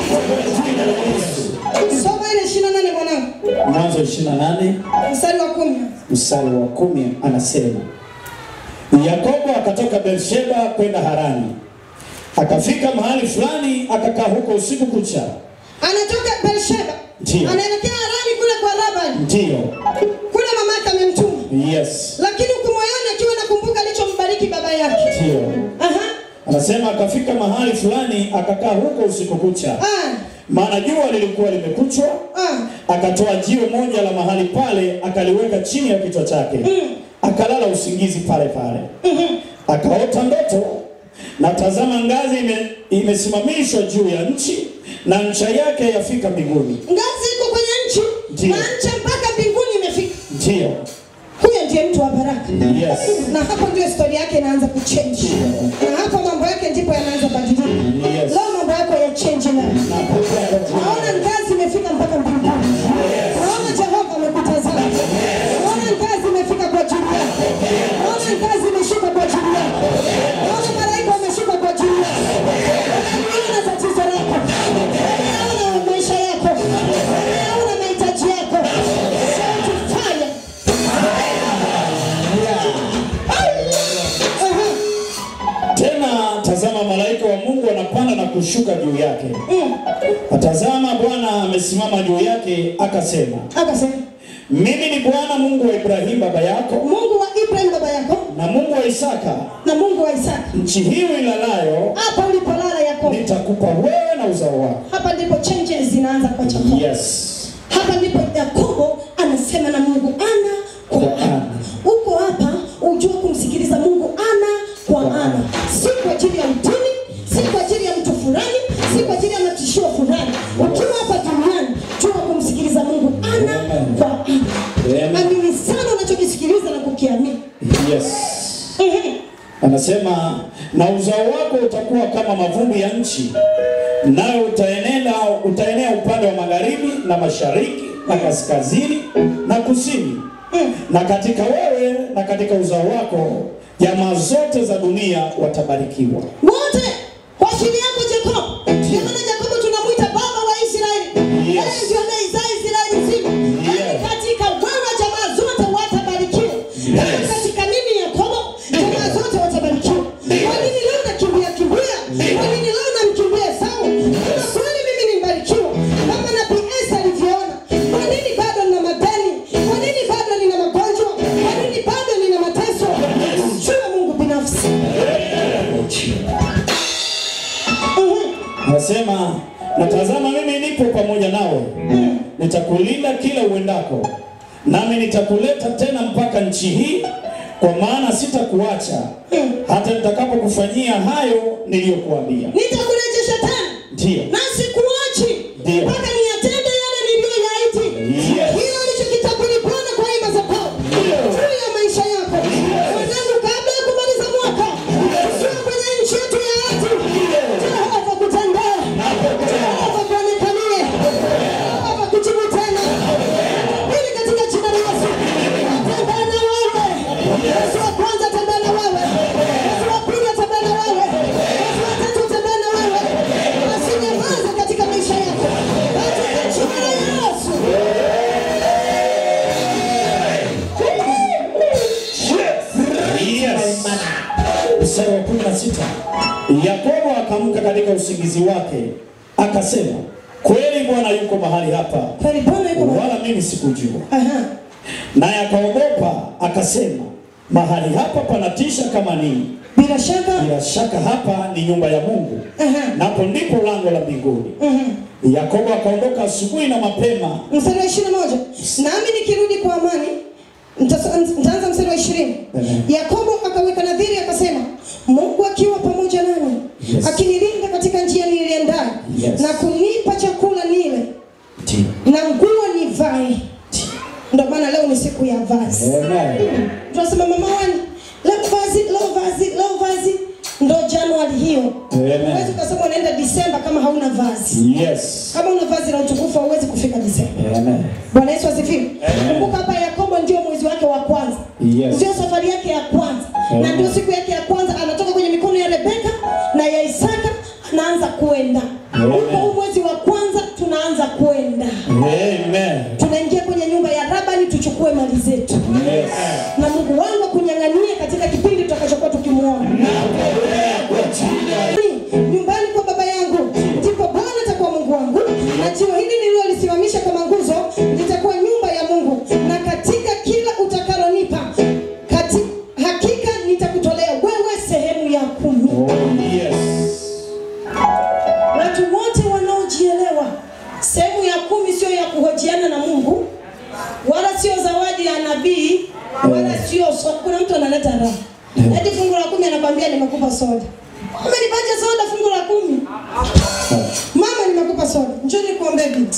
Soma ile 28 mwanangu. Mwanzo 28 mstari wa 10. Mstari wa 10 anasema, Yakobo akatoka Beersheba kwenda Harani. Akafika mahali fulani akakaa huko usiku kucha. Anatoka Beersheba. Anaelekea Harani kule kwa Laban. Ndio. Kule mamake amemtuma. Yes. Lakini huko moyoni akiwa nakumbuka alichombariki baba yake. Ndio. Anasema akafika mahali fulani akakaa huko usiku kucha. Maana jua lilikuwa limekuchwa. Akatoa jiwe moja la mahali pale akaliweka chini ya kichwa chake. Akalala usingizi pale pale. Akaota ndoto na tazama ngazi imesimamishwa juu ya nchi na ncha yake yafika mbinguni. Ngazi iko kwenye nchi na ncha mpaka mbinguni imefika. Ndio. Huyo ndiye mtu wa baraka. Yes. Na hapo ndio story yake inaanza kuchange. Na hapo mambo yake ndipo yanaanza kubadilika. Yes. Leo mambo yako ya change na. Naona ngazi imefika mpaka mbinguni. Naona Jehova amekutazama. Naona ngazi imefika kwa ajili yako. Naona ngazi imeshuka kwa ajili yako. Naona malaika wameshuka kwa ajili yako. Naona tatizo lako. Naona maisha yako. Naona mahitaji yako. Fire. Tena tazama malaika wa Mungu anapanda na kushuka juu yake. Atazama Bwana amesimama juu yake akasema. Mimi ni Bwana Mungu wa Ibrahimu baba yako. Mungu wa Ibrahimu baba yako. Na Mungu wa Isaka. Na Mungu wa Isaka. Nchi hii ilalayo. Hapa ulipolala Yakobo. Nitakupa wewe na uzao wako. Hapa ndipo changes zinaanza kwa Yakobo. Yes. Hapa ndipo Yakobo anasema na Mungu ana kwa ana. Uko hapa ujue kumsikiliza Mungu ana kwa ana. Si kwa ajili ya mtini, si kwa ajili ya mtu fulani, si kwa ajili ya matishio fulani. Ukiwa hapa duniani, jua kumsikiliza Mungu ana kwa ana. Amini sana unachokisikiliza na kukiamini. Yes. Anasema na uzao wako utakuwa kama mavumbi ya nchi, nayo utaenea upande wa magharibi na mashariki na kaskazini na kusini. Na katika wewe na katika uzao wako jamaa zote za dunia watabarikiwa. Wote kwa ajili yako Jacob. Maana Jacob tunamuita baba wa Israeli. Yeye ndio amezaa Israeli nzima. Katika wewe jamaa zote watabarikiwa. Katika mimi Yakobo jamaa zote watabarikiwa. Kwa nini leo nakimbia? Kwa nini leo namkimbia Esau? Kama kweli mimi ni mbarikiwa kama nabii Esa alivyoona. Kwa nini bado nina madeni? Kwa nini bado nina magonjwa? Kwa nini bado nina mateso? Mchue Mungu binafsi. Anasema na tazama mimi nipo pamoja nawe. Nitakulinda kila uendako. Nami nitakuleta tena mpaka nchi hii, kwa maana sitakuacha hata nitakapokufanyia hayo niliyokuambia. Nitakurejesha tena. Ndio. Na sikuachi mpaka niyatende yale niliyoyaahidi. Yes. 16. Yakobo akamka katika usingizi wake akasema, kweli Bwana yuko mahali hapa, Kweli Bwana yuko mahali. wala mimi sikujua. Aha. Naye akaogopa akasema, mahali hapa panatisha kama nini. Bila shaka. Bila shaka hapa ni nyumba ya Mungu. Aha. Napo ndipo lango la mbinguni. Yakobo akaondoka asubuhi na mapema. Mstari wa 21. Nami nikirudi kwa amani. Nitaanza mstari wa 20. Yakobo akaweka nadhiri akasema, Mungu akiwa pamoja nami, akinilinda katika njia niliendayo, na kunipa chakula nile, na nguo nivae. Ndio maana leo ni siku ya vazi. Tunasema mama wani, leo vazi. Ndo Januari hiyo. Huwezi kusema unaenda Disemba kama hauna vazi. Yes. Kama una vazi la utukufu huwezi kufika Disemba. Amen. Bwana Yesu asifiwe. Kumbuka hapa Yakobo ndio mwezi wake wa kwanza. Yes. Ndio safari yake ya kwanza. Na ndio siku yake ya kwanza anatoka kwenye mikono ya Rebeka na ya Isaka anaanza kuenda. Huko mwezi wa kwanza tunaanza kuenda. Amen. Tunaingia kwenye nyumba ya Labani tuchukue mali zetu. Yes. Na Mungu wangu akunyang'anyie katika kipindi tutakachokuwa tukimuona. Nyumbani kwa baba yangu ndipo Bwana atakuwa Mungu wangu, na jiwe hili nililolisimamisha kama nguzo litakuwa nyumba ya Mungu, na katika kila utakalonipa hakika nitakutolea wewe sehemu ya 10. Oh, yes. Watu wote wanaojielewa, sehemu ya 10 sio ya kuhojiana na Mungu, wala sio zawadi ya nabii, wala sio kuna mtu analeta raha. Hadi fungu la 10 anakuambia nimekupa soda. Umenipatia soda fungu la 10. Mama nimekupa soda. Njoo nikuombe binti.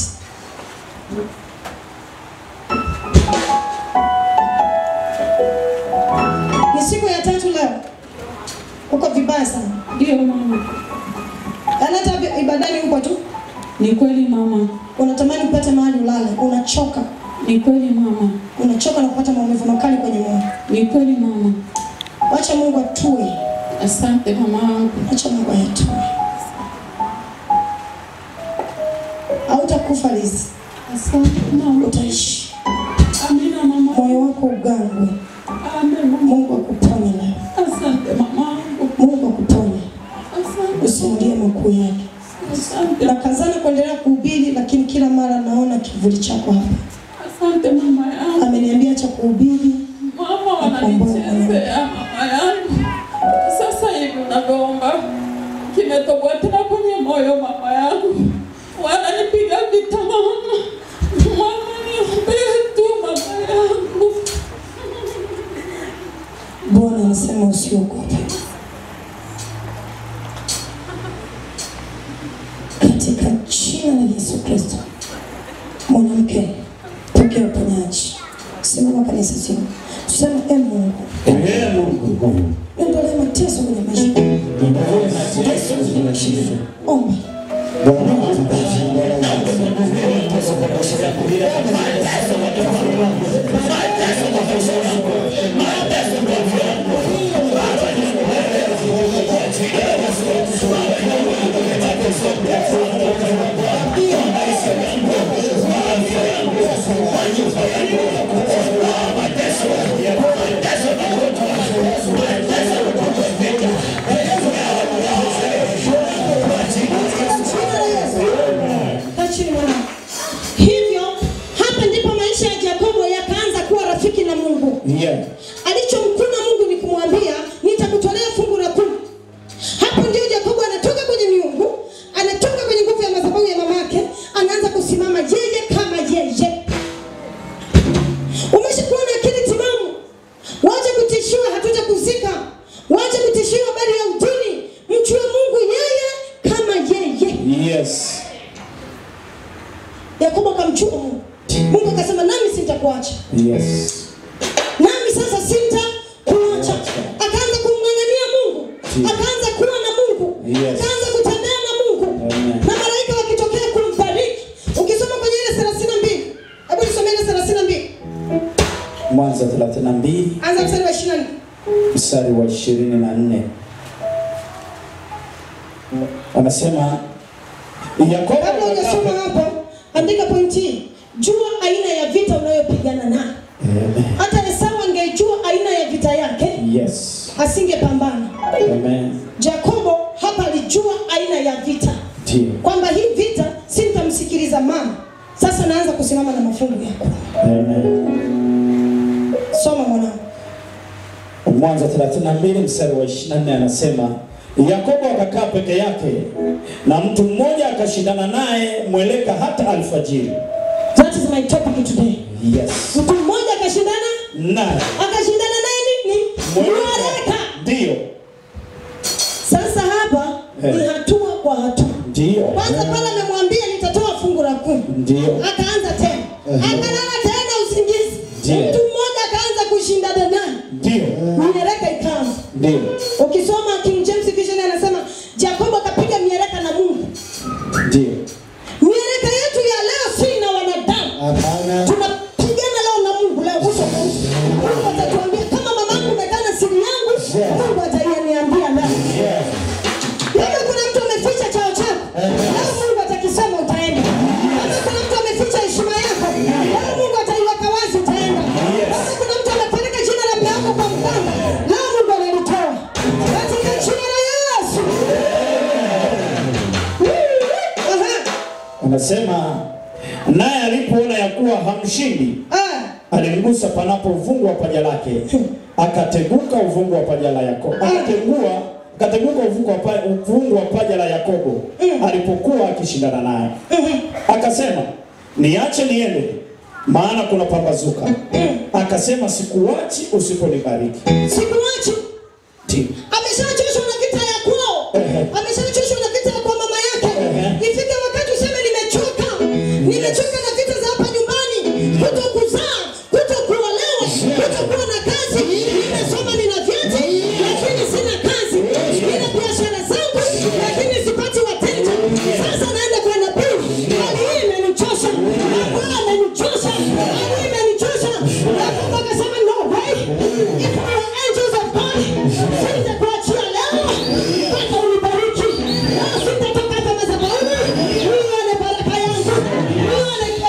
Ni siku ya 3 leo. Uko vibaya sana. Ndio mama. Hata ibadani uko tu. Ni kweli mama. Unatamani upate mahali ulale, unachoka. Ni kweli mama. Unachoka na kupata maumivu makali kwenye moyo. Ni kweli mama. Wacha Mungu atue. Asante mama. Acha Mungu atue. Hautakufa Liz. Asante mama. Utaishi. Amina mama. Moyo wako ugangwe. Amen mama. Mungu akuponye leo. Asante mama. Mungu akuponye. Asante. Usimulie makuu yake. Asante. Na kazana kuendelea kuhubiri, lakini kila mara naona kivuli chako hapa. Asante mama yangu. Ameniambia cha kuhubiri. Mama wananichezea mama yangu. Sasa hivi unavyoomba kimetobotea kwenye moyo mama yangu. Wananipiga vita mama. Mama niombee tu mama yangu. Bwana anasema usiogope. Katika jina la Yesu Kristo. Mwanamke, pokea uponyaji. Simama kanisa sio. Tuseme Mungu. Mungu. Ndio mateso kwenye maisha. Omba. Hivyo hapa ndipo maisha ya Yakobo yakaanza kuwa rafiki na Mungu. Yeah. Alichomkuna Mungu ni kumwambia nitakutolea fungu la 10. Hapo ndio Yakobo anatoka kwenye miungu, anatoka kwenye nguvu ya madhabahu ya mamake, anaanza kusimama yeye kama yeye. Umeshakuwa na akili timamu. Waje kutishiwa hatuja kuzika. Waje kutishiwa bali ya udini. Mchue Mungu yeye kama yeye. Yes. Yakobo akamchua Mungu. Mungu akasema nami sitakuacha. Yes. Nami sasa sitakuacha. Akaanza kumng'ang'ania Mungu. Akaanza kuwa na Mungu. Yes. Akaanza kutembea na Mungu. Amen. Na malaika wakitokea kumbariki. Ukisoma kwenye ile 32. Hebu nisome ile 32. Mwanzo 32. Anza mstari wa 24. Mstari wa 24. Anasema Yakobo, kabla hujasoma hapo, andika pointi hii. Jua aina ya vita unayopigana nayo. Hata Esau angejua aina ya vita yake, yes, asingepambana. amen. Yakobo hapa alijua aina ya vita. Ndio. Kwamba hii vita sintamsikiliza mama. Sasa naanza kusimama na mafungu yako. Amen. Soma mwanangu. Mwanzo 32 mstari wa 24 anasema, Yakobo akakaa peke yake na mtu mmoja akashindana naye mweleka hata alfajiri. That is my topic today. Yes. Mtu mmoja akashindana naye. Akashindana naye nini? Mweleka. Ndio. Sasa hapa ni hatua kwa hatua. Ndio. Kwanza pale amemwambia nitatoa fungu la 10. Ndio. Akaanza tena. Akalala tena usingizi. Mtu mmoja akaanza kushindana naye. Ndio. Mieleka ikaanza. Ndio. Ukisoma King James Version anasema Yakobo akapiga mieleka na Mungu. Ndio. Mieleka yetu ya leo si na wanadamu. Hapana. Tunapigana leo na Mungu leo uso kwa uso. Mungu atatuambia kama mamangu umekana siri yangu, Mungu ataniambia leo. Kama kuna mtu ameficha chao chako, leo Mungu atakisema utaenda. Kama kuna mtu ameficha heshima yako, leo Mungu ataiweka wazi utaenda. Kama kuna mtu amepeleka jina la mume wako kwa mganga, leo Mungu analitoa. Katika jina la Yesu. Anasema naye alipoona ya kuwa hamshindi, alimgusa panapo uvungu wa paja lake, akateguka uvungu wa paja la Yakobo. Akateguka uvungu wa paja la Yakobo alipokuwa akishindana naye. Akasema, niache niende, maana kuna pambazuka. Akasema, sikuachi usiponibariki. Sikuachi. Ameshachoshwa na vita ya kwao. Ameshachoshwa na vita kwa mama yake. Ifike wakati useme nimechoka. Nimechoka na vita za hapa nyumbani. Kutokuzaa, kutokuolewa, kutokuwa na kazi. Nimesoma nina vyeti, lakini sina kazi. Nina biashara zangu, lakini sipati wateja. Sasa naenda kwa nabii. Hali hii imenichosha. Bwana amenichosha. Hali hii imenichosha. Yakobo akasema no way. If we are angels of God, sitakuachia leo. Mpaka unibariki. Leo sitatoka hata madhabahuni. Nione baraka yangu. Nione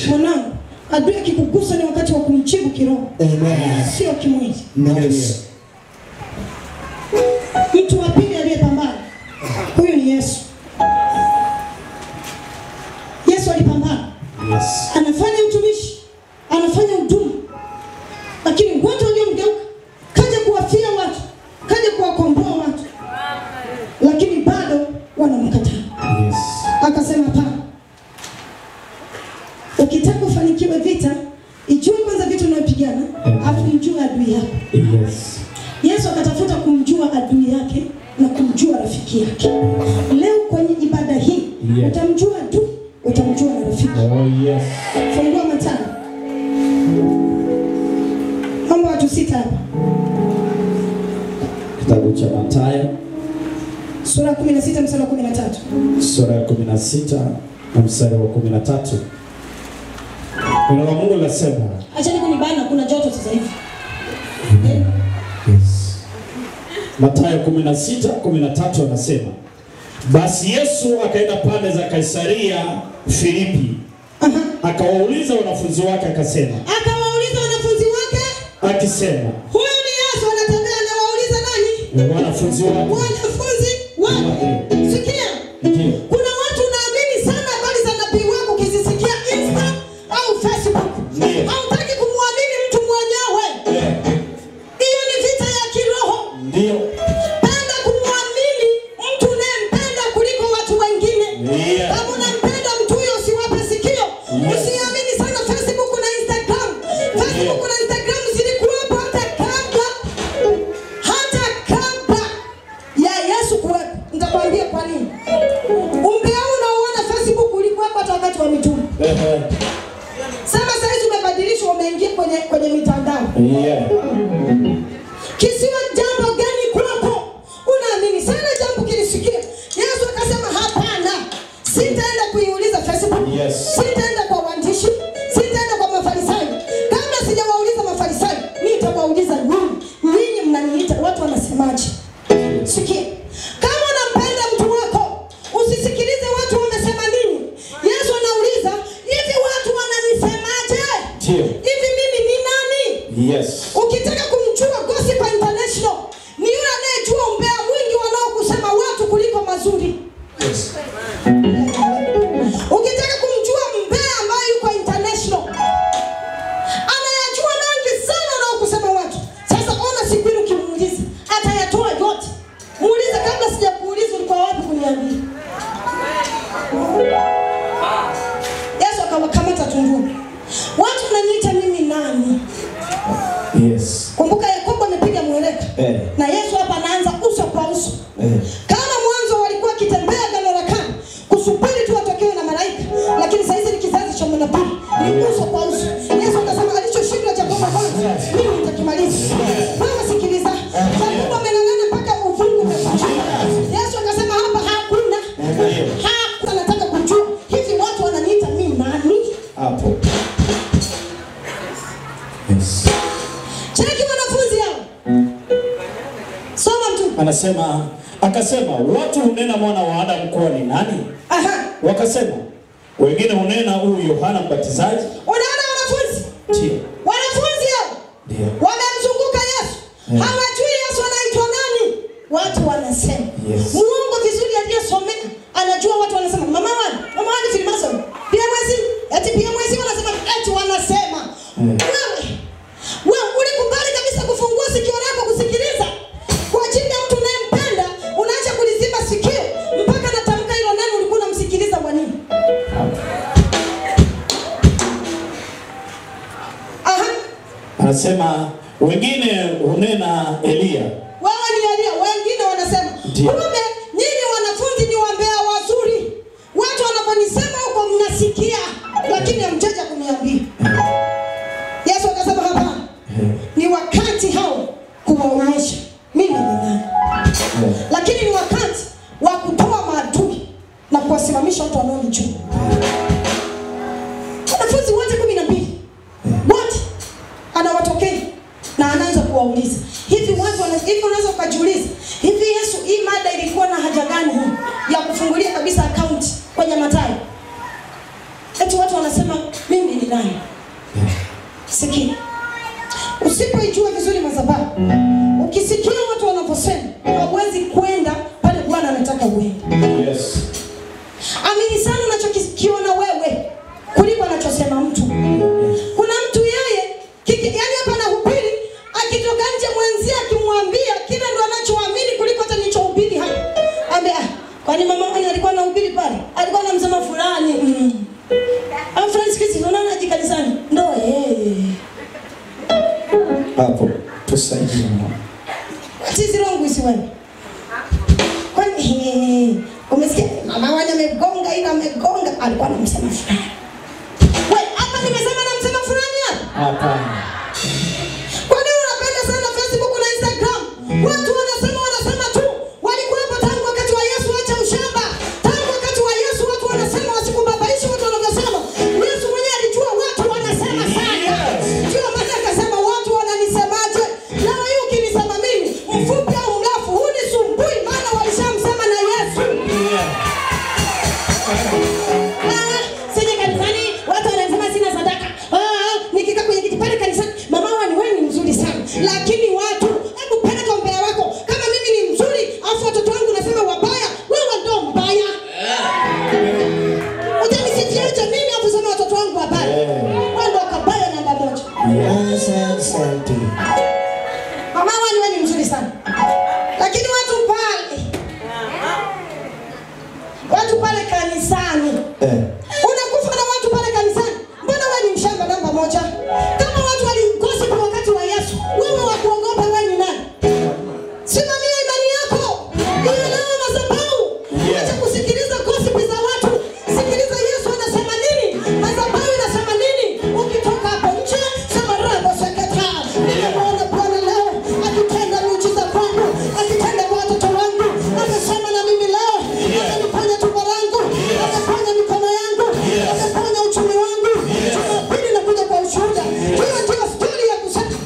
Mwanangu, adui akikugusa ni wakati wa kumjibu kiroho. Amen. Sio kimwili. Yes. Mtu wa pili aliyepambana, huyu ni Yesu. Yesu alipambana. Yes. Anafanya utumishi, anafanya huduma. Lakini watu waliomgeuka, kaja kuwafia watu, kaja kuwakomboa watu. Lakini bado wanamkataa. Yes. Akasema hapana. Ukitaka kufanikiwa vita, ijue kwanza vitu unayopigana, afu mjue adui yako. Yes. Yesu akatafuta kumjua adui yake na kumjua rafiki yake. Leo kwenye ibada hii, utamjua adui, utamjua na rafiki. Oh yes. Fungua Mathayo. Mambo watu 6 hapa. Kitabu cha Mathayo Sura 16 mstari wa 13. sura ya 16 na mstari wa 13. Neno la Mungu linasema, Achani kunibana, kuna joto sasa hivi. yes. Mathayo 16:13 anasema, basi Yesu akaenda pande za Kaisaria Filipi. Akawauliza wanafunzi wake akasema, akisema, huyu ni Yesu anatembea na wauliza nani? wanafunzi wake. Wanafunzi wake. Sikia. Kuna watu naamini sana habari za nabii wako ukizisikia Insta au Facebook. Hautaki kumwamini mtu mwenyewe. Hiyo ni vita ya kiroho. Ndio. Penda kumwamini mtu unayempenda kuliko watu wengine. Kama unampenda mtu huyo usiwape sikio. Usiamini sana Facebook na Instagram. Facebook na Instagram zilikuwepo hata kabla ya Yesu kuwepo. Nitakwambia kwa nini. Umbea unaoona Facebook ulikuwepo hata wakati wa mitume. Sema sasa hivi umebadilishwa, umeingia kwenye mitandao. Kisiwa jambo gani kwako? Unaamini sana jambo kilisikia. Yesu akasema hapana. Sitaenda kuiuliza Facebook. Sitaenda kwa waandishi. Sitaenda kwa Mafarisayo. Kama sijawauliza Mafarisayo, nitawauliza nyinyi. Nyinyi mnaniita, watu wanasemaje? Sikia. Kama unampenda mtu wako, usisikilize watu wamesema nini. Yesu anauliza, hivi watu wananisemaje? Hivi mimi ni nani? Yes. Ukitaka kumjua Gossip International, ni yule anayejua umbea mwingi wanaokusema watu kuliko mazuri. Yes. Ukitaka kumjua mbea ambaye yuko international, anayajua mengi sana wanaokusema watu. Sasa ona siku ile ukimuuliza, atayatoa yote. Muulize kabla sijakuuliza ulikuwa wapi kuniambia. Yesu akawakamata tumboni. Watu wananiita mimi nani? Yes. Kumbuka Yakobo amepiga mweleka. Na Yesu hapa anaanza uso kwa uso. Kama mwanzo walikuwa kitembea Agano la Kale kusubiri tu watokewe na malaika, lakini sasa hizi ni kizazi cha manabii, ni uso kwa uso. Yesu akasema alichoshindwa Yakobo kwanza, mimi nitakimaliza. Wewe sikiliza. Yakobo amenang'ana mpaka uvungu umekuja. Yesu akasema hapa hakuna. Anataka kujua hivi watu wananiita mimi nani? Hapo. Yes. Cheki wanafunzi hao. Soma mtu. Anasema, akasema, watu hunena mwana wa Adamu kuwa ni nani? Wakasema, wengine hunena huyu Yohana Mbatizaji. Unaona wanafunzi? Ndio. Wanafunzi hao wamemzunguka Yesu. Hawajui Yesu anaitwa nani. Watu wanasema. Mungu vizuri aliyesomea anajua watu wanasema. Mama wani Filimason. Pia mwezi wanasema eti wanasema. Wewe ulikubali kabisa kufungua sikio lako kusikiliza. Kwa ajili ya mtu unayempenda, unaacha kulizima sikio mpaka natamka hilo neno ulikuwa unamsikiliza kwa nini? Anasema wengine hunena Elia. Wewe ni Elia, wengine wanasema. Kumbe nyinyi wanafunzi ni wambea wazuri. Watu wanaponisema huko mnasikia, lakini hamjaja kuniambia. Yesu akasema hapana. Ni wakati hao kuwaonyesha mimi ni nani. Lakini ni wakati wa kutoa maadui na kuwasimamisha watu wanaonijua. Wanafunzi wote 12 wote anawatokea na anaanza kuwauliza. Hivi unaweza ukajiuliza, hivi Yesu hii mada ilikuwa na haja gani ya kufungulia kabisa account kwenye Mathayo? Eti watu wanasema mimi ni nani. Sikia. Usipoijua vizuri madhabahu, ukisikia watu wanaposema, hauwezi kwenda pale Bwana anataka uende. Yes. Amini sana unachokiona wewe kuliko anachosema mtu. Kuna mtu yeye, yani hapa anahubiri, akitoka nje mwenzie akimwambia kile ndo anachoamini kuliko hata nilichohubiri hapa. Ambia, kwani mama wangu alikuwa anahubiri pale? Alikuwa anamsema fulani. Francis unaona jikanisani? Ndo Hapo tusaidie mama. Sisi rongo isiwewe. Kwani umesikia mama wangu amegonga ila amegonga alikuwa anamsema fulani. Wewe hapa nimesema namsema fulani hapa? Hapana. Kwa nini unapenda sana Facebook na Instagram? Watu wanasema tu. Walikuwepo tangu wakati wa Yesu, acha ushamba. Tangu wakati wa Yesu watu wanasema, wasikubabaishi watu wanavyosema. Yesu mwenyewe alijua watu wanasema sana. Ndio maana akasema watu wananisemaje? Leo hii ukinisema mimi mfupi au mrefu hunisumbui, maana walishamsema na Yesu. Sije kanisani watu wanasema sina sadaka. Nikikaa kwenye kiti pale kanisani, mama wangu wewe ni mzuri sana. Lakini watu, hebu peleka umbea wako. Kama mimi ni mzuri, afu watoto wangu nasema wabaya, wewe ndio mbaya. Utanisitiaje mimi afu sema watoto wangu wabaya? Wewe ndio kabaya namba moja. Asante. Mama wangu wewe ni mzuri sana. Lakini watu pale kanisani. Unakufa na watu pale kanisani. Mbona wewe ni mshamba namba moja? Kama watu walimgosi kwa wakati wa Yesu, wewe wa kuogopa wewe ni nani? Simamia imani yako. Elewa madhabahu. Acha kusikiliza gossip za watu. Sikiliza Yesu anasema nini? Madhabahu inasema nini? Ukitoka hapo nje, sema rabo seketa. Nimeona Bwana leo akitenda miujiza kwangu, akitenda kwa watoto wangu. Amesema na mimi leo, ameniponya tumbo langu, ameponya mikono yangu, ameponya uchumi wangu. Jumapili nakuja kwa ushuhuda. Hiyo ndio story ya kusema.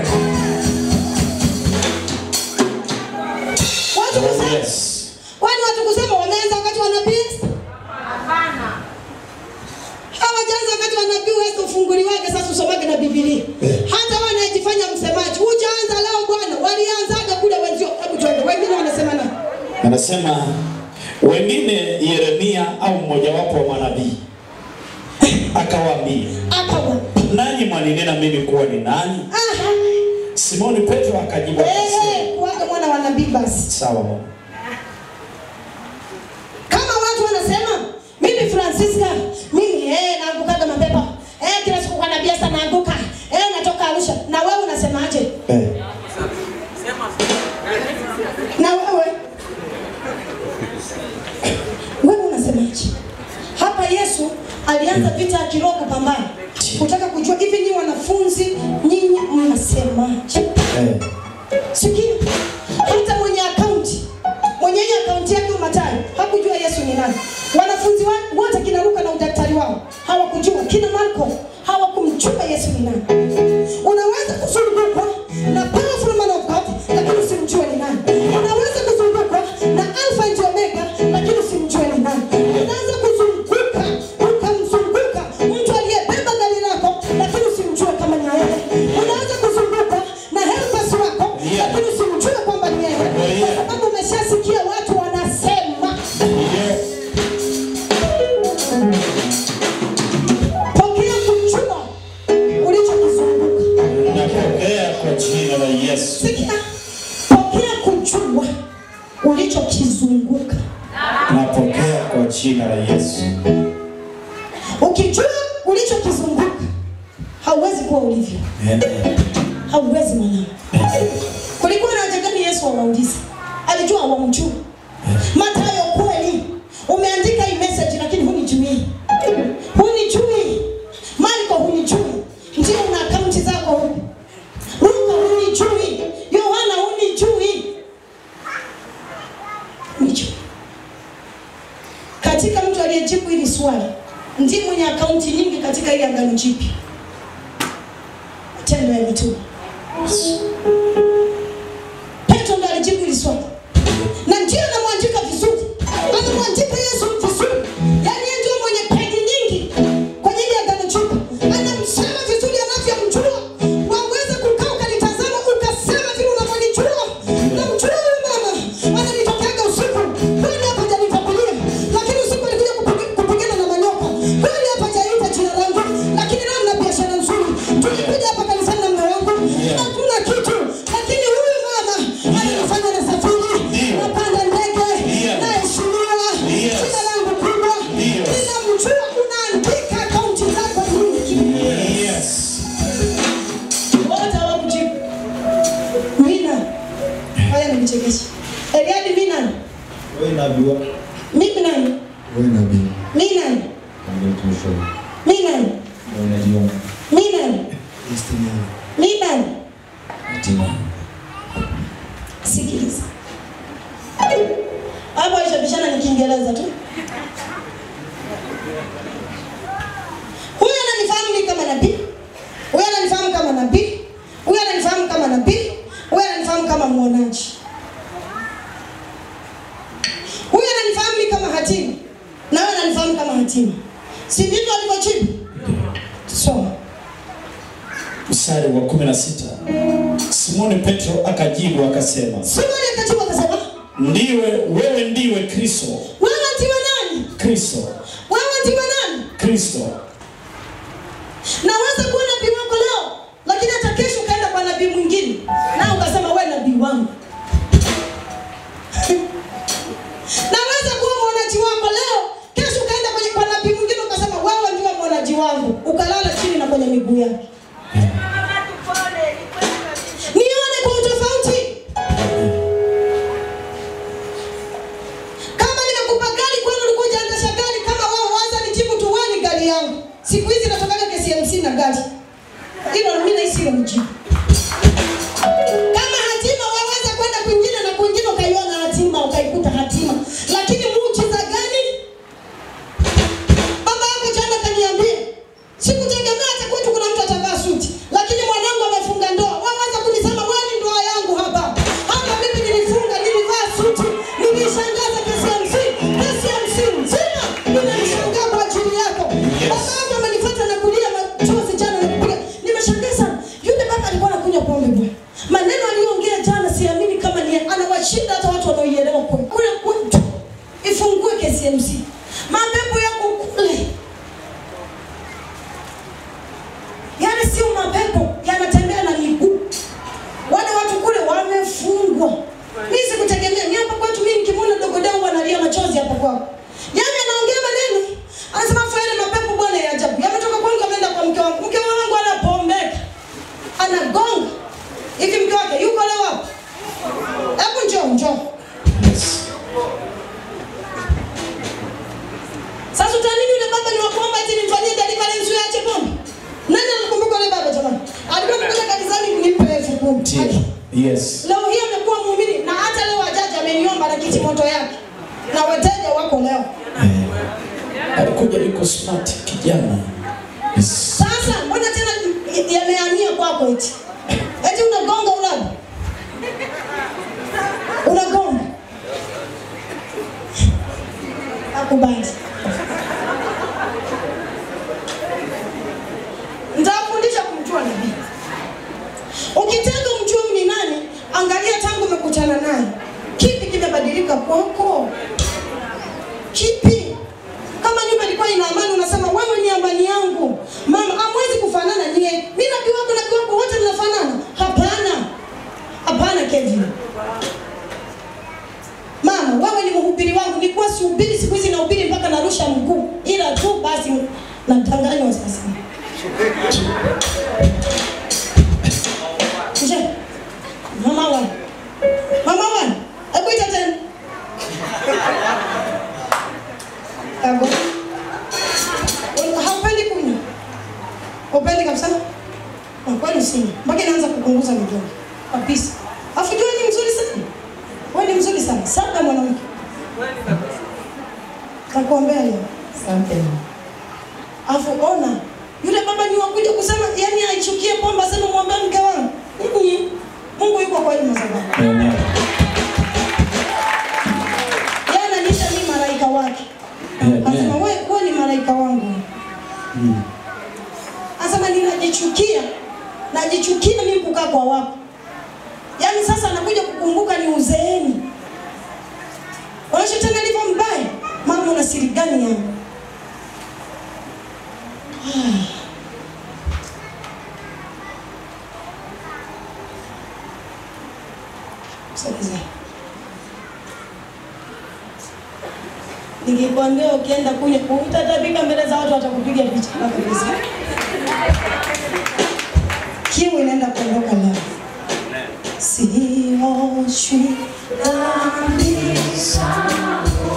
Watu kusema. Kwani watu kusema wameanza wakati wa nabii? Hapana. Hawajaanza wakati wa nabii wewe ufunguliwake sasa usomage na Biblia. Hata wao wanajifanya msemaji. Hujaanza leo bwana. Walianzaga kule wenzio. Hebu tuende. Wengine wanasema nani? Anasema wengine Yeremia au mmoja wapo wa manabii akawaambia, nanyi mwaninena mimi kuwa ni nani? Simoni Petro akajibu akasema, kuwaga mwana wa nabii basi. sawa. Kama watu wanasema mimi Francisca, mimi naangukaga mapepo. Kila siku kwa nabii sana naanguka. Natoka Arusha. Na wewe unasemaje? Na wewe unasemaje? Hapa Yesu alianza vita ya kiroho kupambana. Kutaka kujua hivi ni wanafunzi nyinyi mnasemaje? Sikia. Hata mwenye akaunti yake Mathayo hakujua Yesu ni nani. Wanafunzi wote kina Luka na udaktari wao hawakujua. Kina Marko hawakumjua Yesu ni nani. Unaweza kuzungukwa na powerful man of God lakini usimjue ni nani. Unaweza kuzungukwa na Alpha and Omega lakini usimjue ni nani. Unaweza kuzunguka ukamzunguka mtu aliyebeba gari lako lakini usimjue kama ni yeye. Unaweza kuzunguka na helpers wako lakini usimjue kwamba ni yeye. Kwa sababu umeshasikia watu wanasema. Pokea kujua ulichokizunguka. Napokea kwa jina la Yesu. Sikia. Pokea kujua ulichokizunguka. Napokea kwa jina la Yesu. Ukijua ulichokizunguka, hauwezi kuwa ulivyo. Hauwezi mwanangu. Kulikuwa na haja gani Yesu awaulize? Alijua hawamjui. Mathayo kweli umeandika hii message lakini hunijui. Hunijui. Marko hunijui. Ndio una akaunti zako huko. Luka hunijui. Yohana hunijui. Hunijui. Katika mtu aliyejibu hili swali, ndiye mwenye akaunti nyingi katika ile Agano Jipya. Matendo ya Mitume. Petro ndiye alijibu hili swali. Na ndiye anamwandika vizuri. Anamwandika Yesu vizuri. Yaani ndio mwenye peji nyingi kwenye ile Agano Jipya. unajua? Mimi nani? Wewe nabii. Mimi nani? Ndio tusho. Mimi nani? Unajua? Mimi nani? Kristina. Mimi nani? Atina. Sikiliza. Hapo ishabishana ni Kiingereza tu. Huyu ananifahamu mimi kama nabii. Huyu ananifahamu kama nabii. Huyu ananifahamu kama nabii. Huyu ananifahamu kama muonaji. Huyu ananifahamu mimi kama hatima. Na wewe ananifahamu kama hatima. Si ndivyo alivyojibu? Soma. Mstari wa 16. Simoni Petro akajibu akasema, wewe ndiwe Kristo. Wewe ndiwe nani? Kristo. Wewe ndiwe nani? Kristo. Naweza kuwa nabii wako leo, lakini hata kesho ukaenda kwa nabii mwingine na ukasema wewe nabii wangu. Naweza kuwa mwonaji wako leo, kesho ukaenda kwa nabii mwingine ukasema wewe ndiwe mwonaji wangu, ukalala chini na kwenye miguu yake. Nione kwa utofauti. Kama nimekupa gari kwani ulikuwa unaendesha gari kama wewe waanza nijibu tu wewe ni gari yangu. Siku hizi natoka KCMC na gari. Hilo mimi na hisi mjibu. Kama hatima waweza kwenda kwingine na kwingine ukaiona hatima ukaikuta hatima. Lakini muujiza gani? Baba yako jana kaniambia sikutegemea hata kwetu kuna mtu atavaa suti. Lakini mwanangu amefunga ndoa. Waanza kunisema wewe ni ndoa yangu hapa. Hata mimi nilivaa suti. Nilishangaza KCMC nzima. Ninashangaa kwa ajili yako. Baba yako amenifuata na kulia machozi jana na kupiga. Nimeshangaa sana. Yule baba alikuwa anakunywa pombe bwana. Maneno aliyoongea jana siamini kama ni anawashinda hata watu wanaoielewa kwa. Kule kwetu ifungue KCMC. Mapepo yako kule. Yale sio mapepo, yanatembea na miguu. Wale watu kule wamefungwa. Mimi sikutegemea, ni hapa kwetu mimi nikimwona dogo dangu analia machozi hapa kwako. Yaani anaongea maneno, anasema fanya mapepo bwana ya ajabu. Yametoka kwangu ameenda kwa mke wangu. Mke wangu anapombeka. Anagonga. Hivi mke wake yuko leo hapo? Hebu njoo. Sasa utanini yule baba ni wakuomba eti nimfanyie deliverance yaache pombe? Nani anakumbuka yule baba jamani? Alikuwa kuja kanisani kunimpa 10,000. Yes. Leo hii amekuwa muumini na hata leo wajaji ameniomba na kiti moto yake. Na wateja wako leo. Alikuja yuko smart kijana. Yes. Sasa mbona tena yamehamia kwako eti? Eti unagonga ulabu? Unagonga? Akubali. Nitafundisha kumjua nabii. Ukitaka umjue ni nani, angalia tangu umekutana naye. Kipi kimebadilika kwako? Kipi? Kama nyumba ilikuwa ina amani unasema wewe ni amani yangu. Mama, hamwezi kufanana nyie. Mimi na nabii wako wote mnafanana? Hapana. Hapana Kevin. Mama, wewe ni mhubiri wangu. Nilikuwa sihubiri siku hizi nahubiri mpaka narusha mguu. Ila tu basi namtanganya sasa. Nje. Mama wana. Hebu ita tena. Kago. Haupendi kunywa? Haupendi kabisa? Kwani sini. Mpaka naanza kupunguza mdomo. Kabisa. Afujua ni mzuri sana. Wewe ni mzuri sana. Sana mwanamke. Nakuombea leo. Asante. Afu ona yule baba ni wakuja kusema yani aichukie pombe asema muombe mke wangu. Mungu yuko kwa hiyo sababu. Amen. Yana nisha mimi malaika wake. Anasema wewe ni malaika wangu. Anasema ninajichukia. Najichukia mimi kukaa kwa wako. Yaani sasa anakuja kukumbuka ni uzeeni. Wala shetani alivyo mbaya. Mama una siri gani yangu? Sasa. Ningekwambia ukienda kunywa utatabika mbele za watu watakupiga picha kabisa. Kiu inaenda kuondoka leo. Sioshwi dhambi zangu.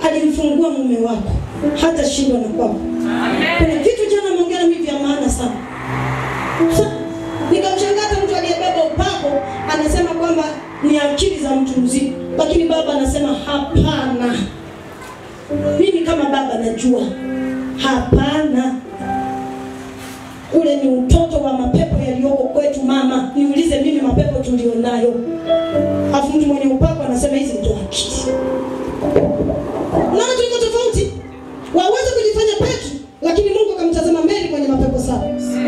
alimfungua mume wako, hata shindwa na kwako. Kuna vitu jana ameongea mimi vya maana sana. Nikamshangaza mtu aliyebeba upako anasema kwamba ni akili za mtu mzima, lakini baba anasema hapana. Mimi kama baba najua hapana. Ule ni utoto wa mapepo yaliyoko kwetu mama. Niulize mimi mapepo tulionayo. Afu mtu mwenye upako anasema hizi ndio akili. Unaona tuko tofauti. Waweza kujifanya Petro, lakini Mungu akamtazama mbele kwenye mapepo saba.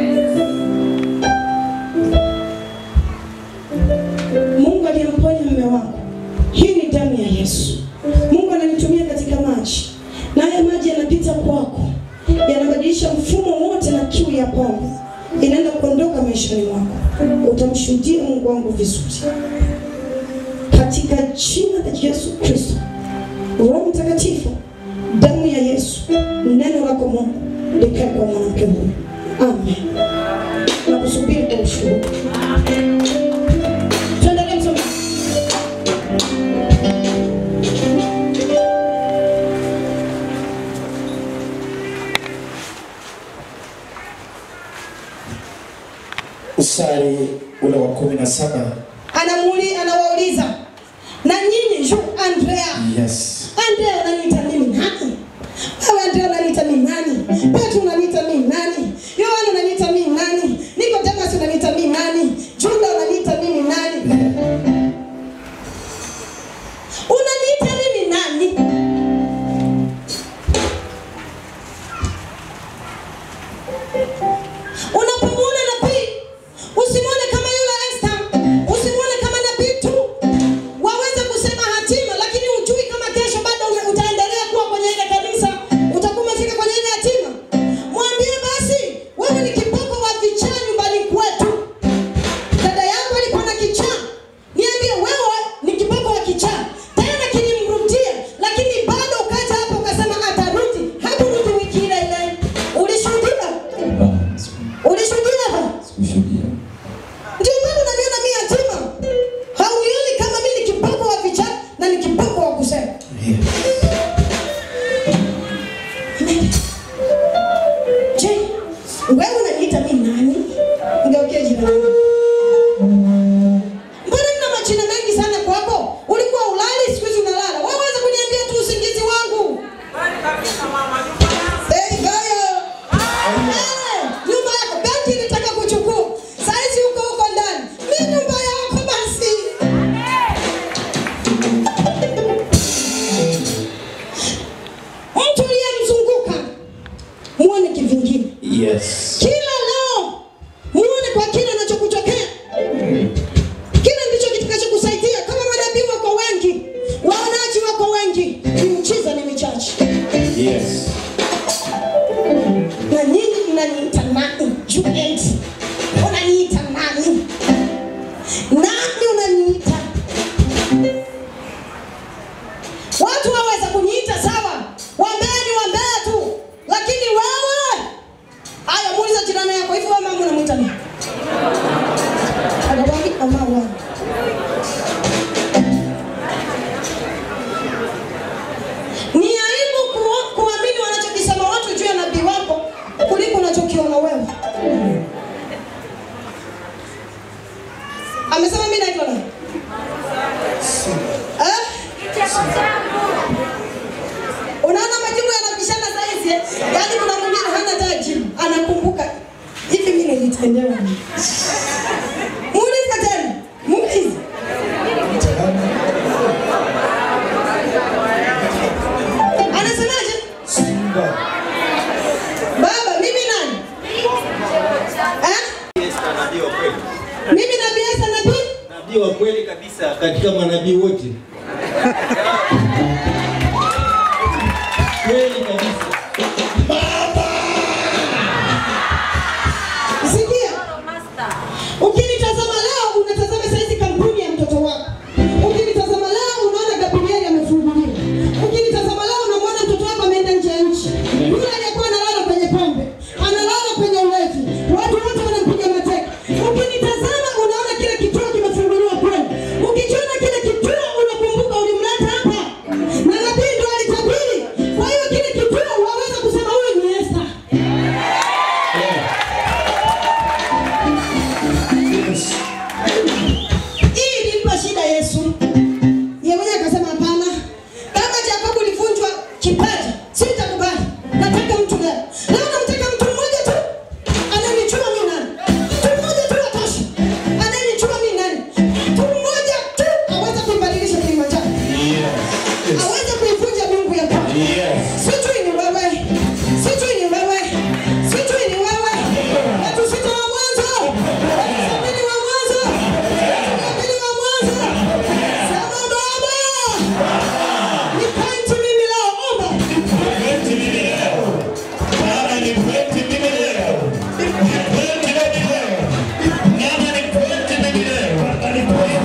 Mungu aliyemponya mume wako. Hii ni damu ya Yesu. Mungu ananitumia katika maji. Na haya maji yanapita kwako. Yanabadilisha mfumo wote na kiu ya pombe. Inaenda kuondoka maishani mwako. Utamshuhudia Mungu wangu vizuri. Katika jina la Yesu Kristo. Roho Mtakatifu, damu ya Yesu, neno lako Mungu likae kwa mwanamke huyu. Amen. Nakusubiri kwa ushuhuda. Tuendelee msomo. Mstari ule wa 17. Anawauliza, na nyinyi juu Andrea. Yes. Andrea unaniita mimi nani? Wewe Andrea unaniita mimi nani? Petro unaniita mimi nani? Yohana unaniita mimi nani? Nicodemus unaniita mimi nani? Juda unaniita mimi nani? Unaniita mimi nani? Unapomwona nabii, usimwone kama yule Esther, usimwone kama nabii tu. Waweza kusema hatima, lakini hujui kama kesho bado utaendelea kuwa kwenye ile kanisa, utakuwa umefika kwenye ile hatima. Mwambie basi, wewe ni kiboko wa vichaa nyumbani kwetu. Dada yako alikuwa na kichaa. Niambie wewe ni kiboko wa kichaa. Tena kilimrudia, lakini bado ukaja hapo ukasema atarudi. Hakurudi wiki ile ile. Ulishuhudia? Ulishuhudia hapa? Sikushuhudia. Ndio maana unaniona mimi yatima. Haunioni kama mimi ni kiboko wa vichaa na ni kiboko wa kusema. Je, wewe unaniita mimi nani? Ngeukie jina langu. Mbona nina majina mengi sana kwako? Ulikuwa ulali, siku hizi unalala. Wewe waweza kuniambia tu usingizi wangu? Bali kabisa mama, nyumba yangu. Gayo. Nyumba yako benki nitaka kuchukua. Saizi uko ndani. Mimi nyumba yako basi. Mtu aliyemzunguka muone kivingine. Yes. Kila leo muone kwa kile anachokutokea. Kile ndicho kitakachokusaidia. Kama manabii wako wengi, waonaji wako wengi, miujiza ni michache. Yes. Na nyinyi mnaniita nani? Juliet. Unaniita nani? Nani unaniita? Watu waweza kuniita sawa. Wambea tu. Lakini wewe, aya muuliza jirani yako, hivi wewe mama unamuita nani? Anawaambia mama. Ni aibu kuamini wanachokisema watu juu ya nabii wako kuliko unachokiona wewe. Amesema mimi naitwa nani? Unaona majibu yanabishana saizi. Yaani kuna mwingine hana tajibu, anakumbuka. Hivi mimi nilitendewa nini? Muulize tena. Muulize. Anasemaje? Baba, mimi nani? Nabii wa kweli. Mimi nabii Esther nabii? Nabii wa kweli kabisa katika manabii wote. Kweli kabisa. Sikia. Ukinitazama leo unatazama saizi kampuni ya mtoto wako. Ukinitazama leo unaona Gabriel amefunguliwa. Ukinitazama leo unamwona mtoto wako ameenda nje ya nchi. Yule aliyekuwa analala kwenye pombe, analala kwenye ulevi. Watu wote wanampiga mateke. Ukinitazama unaona kile kituo kimefunguliwa kweli. Ukikiona kile kituo unakumbuka kipaji, sitakubali. Nataka mtu leo. Leo nataka mtu mmoja tu ananijua mimi nani. Mtu mmoja tu atosha. Ananijua mimi nani. Mtu mmoja tu aweza kuibadilisha Kilimanjaro. Yes. Aweza kuivunja miungu ya Bwana. Yes. Sijui ni wewe. Sijui ni wewe. Sijui ni wewe. Watu sita wa mwanzo. Sabini wa mwanzo. Sabini wa mwanzo. Sema Baba. Ni point mimi leo omba. Nikweti mimi leo. Baba nikweti mimi leo. Nikweti mimi leo. Baba nikweti mimi leo. Baba nikweti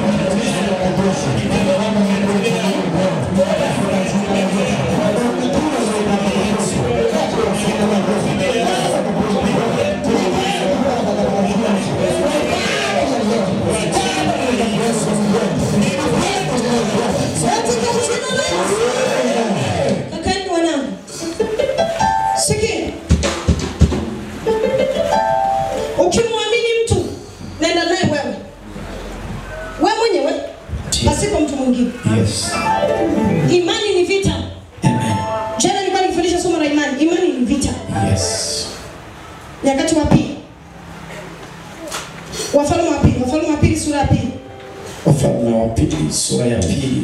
Kakani wanangu. Sikia. Ukimwamini mtu, nenda naye wewe. Wewe mwenyewe. Pasipo mtu mwingine. Yes. Imani ni vita. Jana nilikuwa nikifundisha somo la imani. Imani ni vita. Yes. Nyakati wa pili. Wafalme wa pili sura ya pili. Wafalme wa pili sura ya pili.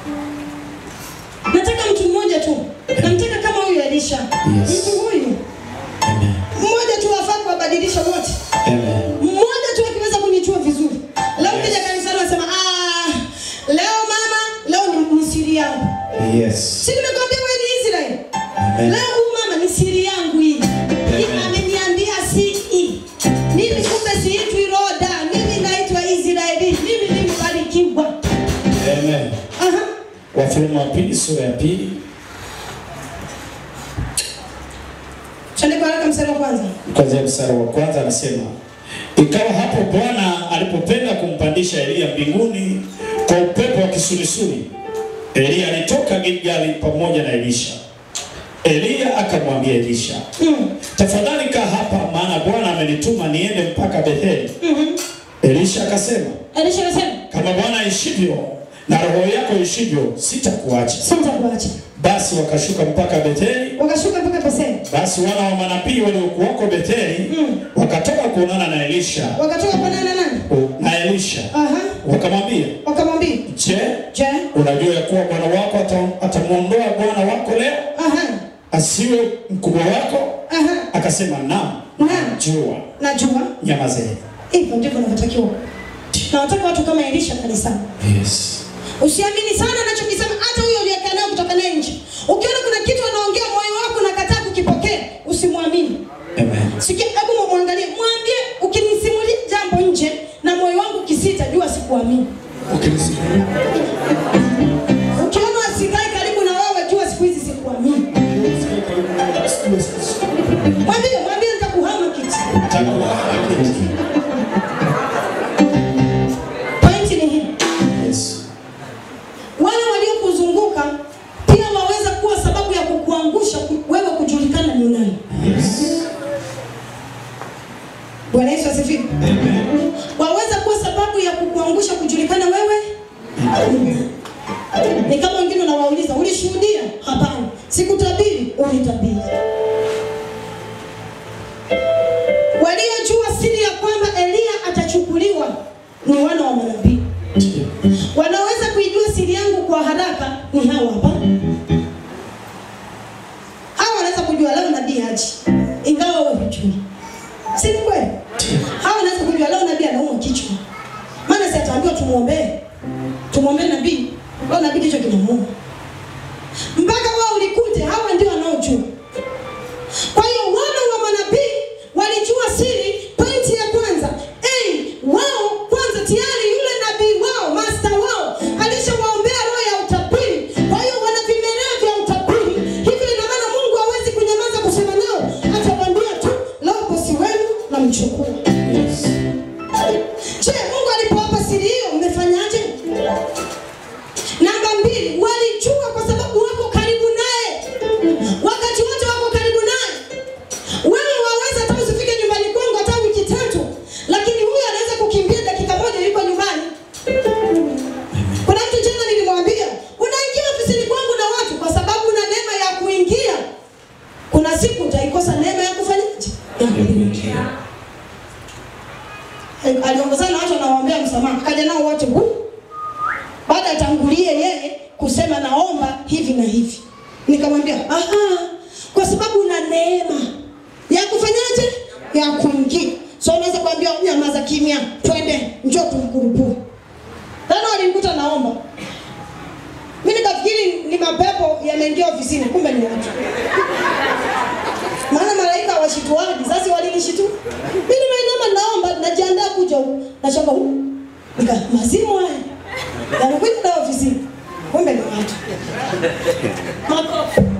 Nataka mtu mmoja tu. Namtaka kama huyu Elisha. Yes. Mtu huyu. Amen. Mmoja tu afanye kubadilisha wote. Amen. Mmoja tu akiweza kunijua vizuri. Leo kija kanisani nasema leo mama, leo ni siri yangu. Yes. Si nimekwambia wewe ni Israeli. Amen. Leo huyu mama ni siri yangu hii. Ameniambia siri. Mimi kumbe siitwi Roda, mimi naitwa Israeli. Mimi ni mbarikiwa. Amen. Aha. Wafalme wa pili sura ya pili. Twende kwa haraka mstari wa kwanza. Kwanza mstari wa kwanza anasema, ikawa hapo Bwana alipopenda kumpandisha Elia mbinguni kwa upepo wa kisulisuli, Elia alitoka Gilgali pamoja na Elisha. Elia akamwambia Elisha, tafadhali kaa hapa, maana Bwana amenituma niende mpaka Betheli. Elisha akasema, kama Bwana aishivyo na roho yako ishivyo, sitakuacha. Sitakuacha. Basi wakashuka mpaka Betheli. Wakashuka mpaka Betheli. Basi wana wa manabii waliokuwako Betheli wakatoka kuonana na Elisha. Wakatoka kuonana na nani? Na Elisha. Aha. Wakamwambia, Je, unajua ya kuwa bwana wako atamuondoa bwana wako leo? Aha. Asiwe mkubwa wako? Aha. Akasema, naam. Najua. Nyamazeni. Hivyo ndivyo ninavyotakiwa. Na nataka watu kama Elisha kanisani. Yes. Usiamini sana anachokisema, hata huyo aliyekaa naye kutoka naye nje. Ukiona kuna kitu anaongea moyo wako unakataa kukipokea, usimwamini. Amen. Sikia, hebu muangalie, mwambie ukinisimulia jambo nje na moyo wangu kisita, jua sikuamini. Ukiona asikai karibu na wewe, jua siku hizi sikuamini. Mwambie nitakuhama kitu. Pointi ni hii. Yes. Wale waliokuzunguka pia waweza kuwa sababu ya kukuangusha wewe kujulikana ni nani. Yes. Bwana Yesu asifiwe. Amen. Waweza kuwa sababu ya kukuangusha kujulikana wewe. Ni kama wengine unawauliza, ulishuhudia? Hapana. Sikutabiri, ulitabiri. Waliojua siri ya kwamba Elia atachukuliwa ni wana wa manabii. Wanaweza kuijua siri yangu kwa haraka ni hawa hapa. Hawa wanaweza kujua leo nabii haji, ingawa wewe hujui. Si ni kweli? Hawa wanaweza kujua leo nabii anaumwa kichwa. Maana si ataambiwa tumuombe nabii. Leo nabii kichwa kinamuuma. Mpaka wao ulikute, hawa ndio wanaojua. Kwa hiyo wana wa manabii walijua siri. Pointi ya kwanza, wao kwanza tayari yule nabii wao, master wao, alishawaombea roho ya utabiri. Kwa hiyo wana vimelea vya utabiri. Hivyo ina maana Mungu hawezi kunyamaza kusema nao. Atawaambia tu, leo bosi wenu na mchukua. Yes. Je, Mungu alipowapa siri hiyo mmefanyaje? Namba 2, walijua msamaha. Akaja nao wote huku. Baada atangulie yeye kusema naomba hivi na hivi. Nikamwambia, "Aha, kwa sababu una neema ya kufanyaje? Ya kuingia. So unaweza kuambia nyamaza kimya, twende, njoo tumkurupue." Tena alinikuta naomba. Mimi nikafikiri ni mapepo yameingia ofisini, kumbe ni watu. Maana malaika hawashituani, sasa walinishitu. Mimi nimeinama naomba, najiandaa kuja huko. Nashanga huko. Nika mazimu haya. Yanakuja na ofisini. Kumbe ni watu. Makofi.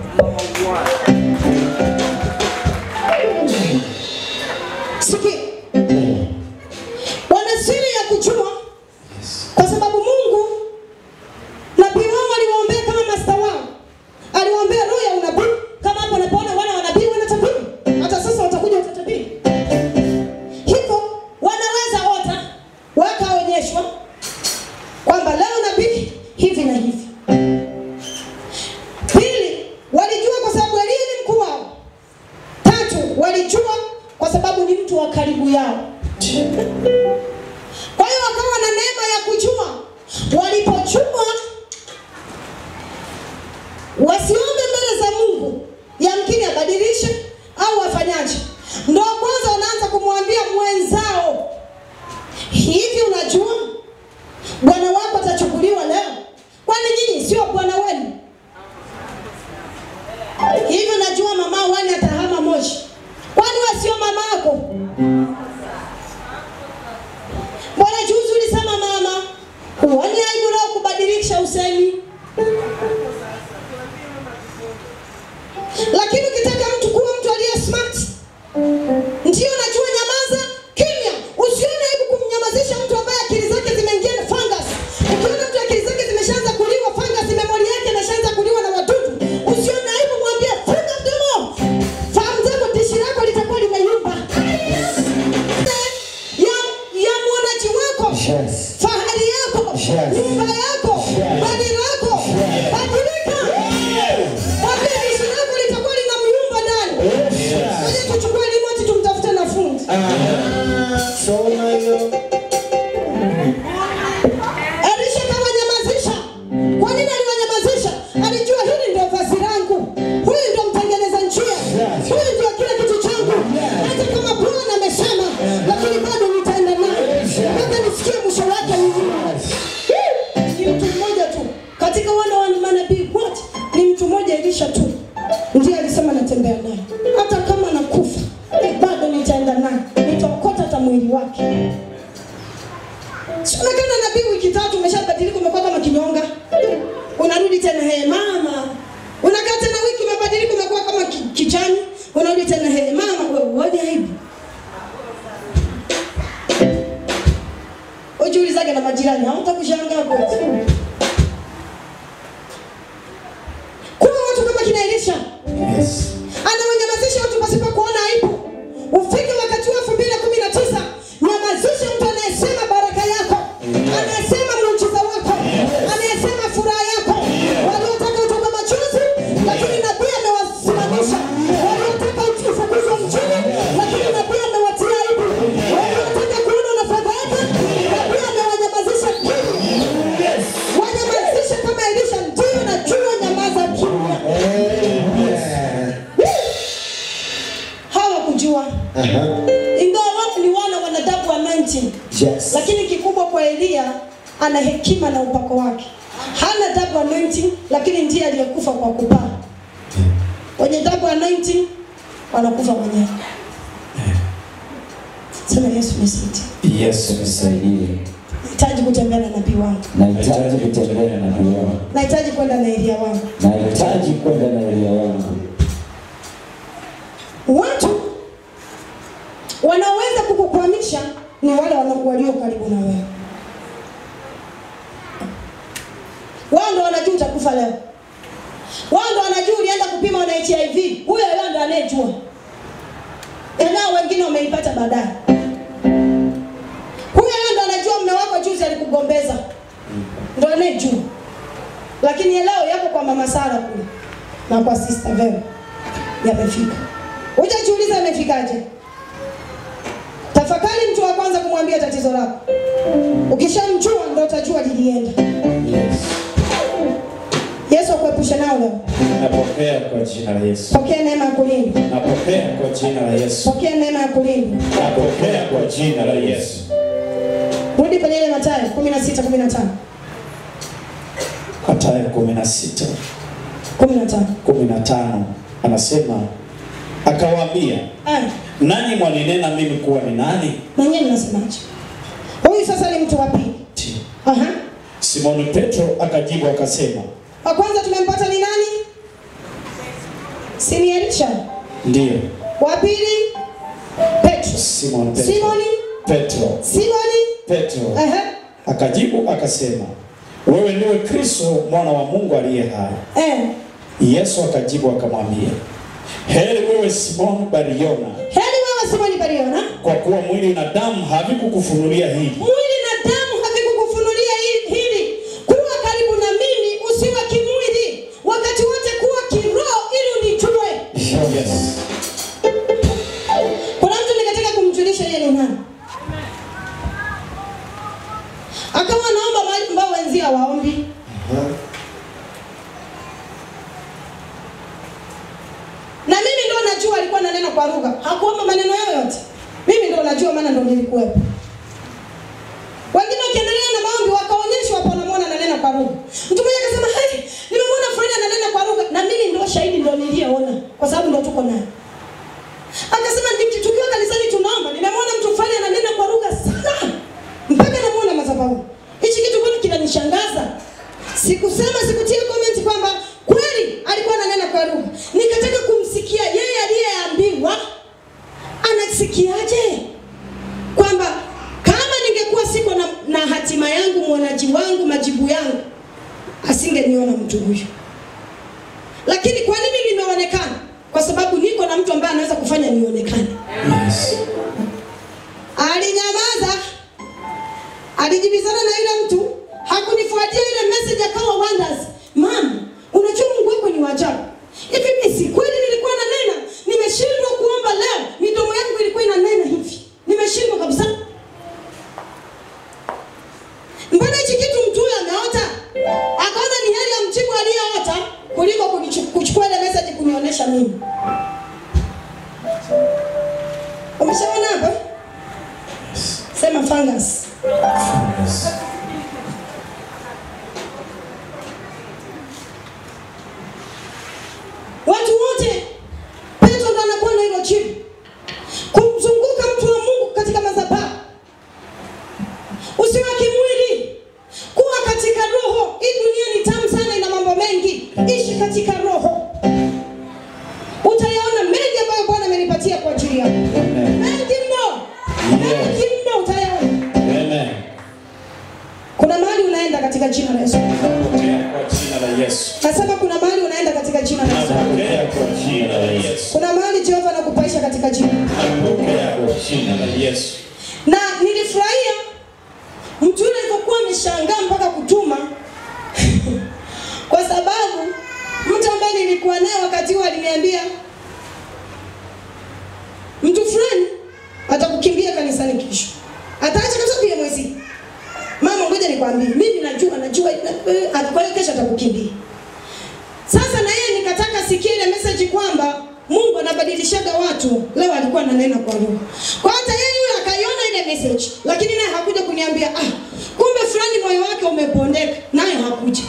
Sikia. Wana siri ya kujua kwa sababu Mungu nabii wao aliwaombea kama master wao. Aliwaombea roho ya unabii kama hapo unapoona wana wanabii wanatabiri. Hata sasa watakuja watatabiri. Hivyo wanaweza ota wakaonyeshwa kwamba leo nabii hivi na hivi. Pili, walijua kwa sababu Elia ni mkuu wao. Tatu, walijua kwa sababu ni mtu wa karibu yao. Kwa hiyo wakawa na neema ya kujua. Walipochua wasiombe mbele za Mungu, yamkini abadilishe au wafanyaje. Ndio kwanza wanaanza kumwambia mwenzao, hivi unajua bwana wako atachukuliwa leo? Kwani nyinyi sio bwana wenu? Hivi unajua mama wani atahama Moshi? Kwani wewe sio mama yako? Mbona juzi ulisema mama? Huoni aibu leo kubadilisha usemi? Lakini ukitaka mtu kuwa mtu aliye smart, ndio unajua nyamaza kimya. Usione aibu kumnyamazisha mtu ambaye akili zake zimeingia na fungus. Ukiona mtu akili zake zimeshaanza kuliwa fungus, memory yake inashaanza kuliwa na wadudu, usione aibu, mwambie funga mdomo. Fahamu zako dishi lako litakuwa limeyumba. Ya mwanaji wako, fahari yako, nyumba yako, badi lako, badilika. Mwambie dishi lako litakuwa linamyumba ndani. Ngoja tuchukue remote tumtafute na fundi. Soma hiyo. Elisha kawanyamazisha. Kwa nini aliwanyamazisha? Alijua hili ndio vazi langu. Huyu ndio mtengeneza njia. Huyu ndio kila kitu changu. Hata kama Bwana amesema, lakini bado nitaenda naye. Mpaka nisikie mwisho wake ni mtu mmoja tu. Katika wana wa manabii wote ni mtu mmoja Elisha tu. Ndiye alisema natembea naye. Hata kama nakufa, bado nitaenda naye. Nitaokota hata mwili wake. Sio kana nabii wiki 3 umeshabadilika, umekuwa kama kinyonga. Unarudi tena mama. Unakaa tena wiki umebadilika, umekuwa kama kichani. Unarudi tena mama, wewe aibu. Ujiulizage na majirani, hawatakushangaa kweli. Kuna watu kama kina Elisha. Yes. Anawanyamazisha watu pasipo kuona aibu. Ufike wakati wa 2019, nyamazisha mtu anayesema baraka yako, anayesema muujiza wako, anayesema furaha yako. Waliotaka utoka machozi, lakini nabii amewasimamisha. Waliotaka ufukuzwe mjini, lakini nabii amewatia aibu. Waliotaka kuona unafadhaika, nabii amewanyamazisha kimya. Wanyamazisha kama Elisha, ndio najua nyamaza kimya. Hawakujua. Ingawa watu ni wanadamu wa 19. Yes. Lakini kikubwa kwa Elia, ana hekima na upako wake. Hana double anointing, lakini ndiye aliyekufa kwa kupaa. Wenye double anointing wanakufa wenyewe. Sema Yesu nisaidie. Yesu nisaidie. Nahitaji kutembea na nabii wangu. Nahitaji kutembea na nabii wangu. Nahitaji kwenda na Elia wangu. Nahitaji kwenda na Elia wangu. Watu wanaoweza kukukwamisha ni wale walio karibu na wewe. Wao ndio wanajua utakufa leo. Wao ndio wanajua ulienda kupima na HIV. Huyo ndio anayejua. Nao wengine wameipata baadaye. Huyo ndio anajua mume wako juzi alikugombeza. Ndio anayejua. Lakini leo yako kwa mama Sara kule na kwa sister Vera yamefika. Hujajiuliza amefikaje? Tafakari mtu wa kwanza kumwambia tatizo lako. Ukishamjua ndio utajua lilienda. Yes. Yesu akuepushe nao leo. Napokea kwa jina la Yesu. Pokea neema ya kulinda. Napokea kwa jina la Yesu. Pokea neema ya kulinda. Napokea kwa jina la Yesu. Rudi kwenye ile Mathayo 16:15. Mathayo 16. 15 anasema akawaambia, nani mwaninena mimi kuwa ni nani? Nanyi mnasemaje? Huyu sasa ni mtu wa pili. Aha. Simoni Petro akajibu akasema, wa kwanza tumempata ni nani? Si ni Elisha? Ndio. Wa pili Petro. Simoni Petro. Simoni Petro. Aha. Akajibu akasema, wewe ndiwe Kristo mwana wa Mungu aliye hai. Yesu akajibu akamwambia, heri wewe Simoni Bariona. Heri wewe Simoni Bariona. Kwa kuwa mwili na damu havikukufunulia hili. Mwili na damu havikukufunulia hili. Kuwa karibu na mimi usiwe kimwili. Wakati wote kuwa kiroho ili unijue. Yes. Kuna mtu nikataka kumjulisha yeye ni nani. Akawa naomba mahali ambao wenzia waombi. Na mimi ndio najua alikuwa ananena kwa lugha. Hakuomba maneno yoyote. Mimi ndio najua maana ndio nilikuwepo. Wengine wakiendelea na maombi wakaonyeshwa hapo wanamuona ananena kwa lugha. Mtu mmoja akasema, "Hey, nimemwona fulani ananena kwa lugha." Na mimi ndio shahidi ndio niliyeona kwa sababu ndio tuko naye. Akasema, "Tukiwa kanisani tunaomba, nimemwona mtu fulani ananena kwa lugha sana." Mpaka namuona madhabahu. Hichi kitu kwani kinanishangaza. Sikutia comment kwamba kweli alikuwa ananena kwa lugha. Nikataka kumsikia yeye aliyeambiwa anasikiaje? Kwamba kama ningekuwa siko na hatima yangu, mwanaji wangu, majibu yangu, asingeniona mtu huyu. Lakini kwa nini nimeonekana? Kwa sababu niko na mtu ambaye anaweza kufanya nionekane. Yes. Alinyamaza. Alijibizana na yule mtu, hakunifuatia ile message akawa wonders. Mama, unajua Mungu wako ni wa ajabu. Hivi mimi kweli nilikuwa nanena, nimeshindwa kuomba leo. Midomo yangu ilikuwa inanena hivi. Nimeshindwa kabisa. Mbona hichi kitu mtu huyo ameota? Akaona ni heri amjibu aliyeota kuliko kuchukua ile message kunionyesha mimi. Umeshaona hapa? Sema fungus. Watu wote Petro ndo anakuwa na hilo jibu. Kumzunguka mtu wa Mungu katika madhabahu. Usiwe kimwili. Kuwa katika roho. Hii dunia ni tamu sana, ina mambo mengi. Ishi katika roho. Utayaona mengi ambayo Bwana amenipatia kwa ajili yako. Mengi mno. Mengi mno utayaona. Amen. Kuna mahali unaenda katika jina la Yesu. Napokea kwa jina la Yesu. Nasema kuna mahali unaenda katika jina la Yesu. Napokea kwa jina la Yesu. Kuna mahali Jehova anakupaisha katika jina. Napokea kwa jina la Yesu. Na nilifurahia mtu yule alikuwa ameshangaa mpaka kutuma kwa sababu mtu ambaye nilikuwa naye wakati huo aliniambia mtu fulani atakukimbia kanisani kesho. Ataacha kabisa kuja mwezi. Mama, ngoja nikwambie, mimi najua kwa hiyo kesho atakukimbia. Sasa na yeye nikataka sikia ile message kwamba Mungu anabadilishaga watu. Leo alikuwa ananena kwa lugha. Kwa hata yeye yule akaiona ile message, lakini naye hakuja kuniambia, kumbe fulani moyo wake umepondeka, naye hakuja.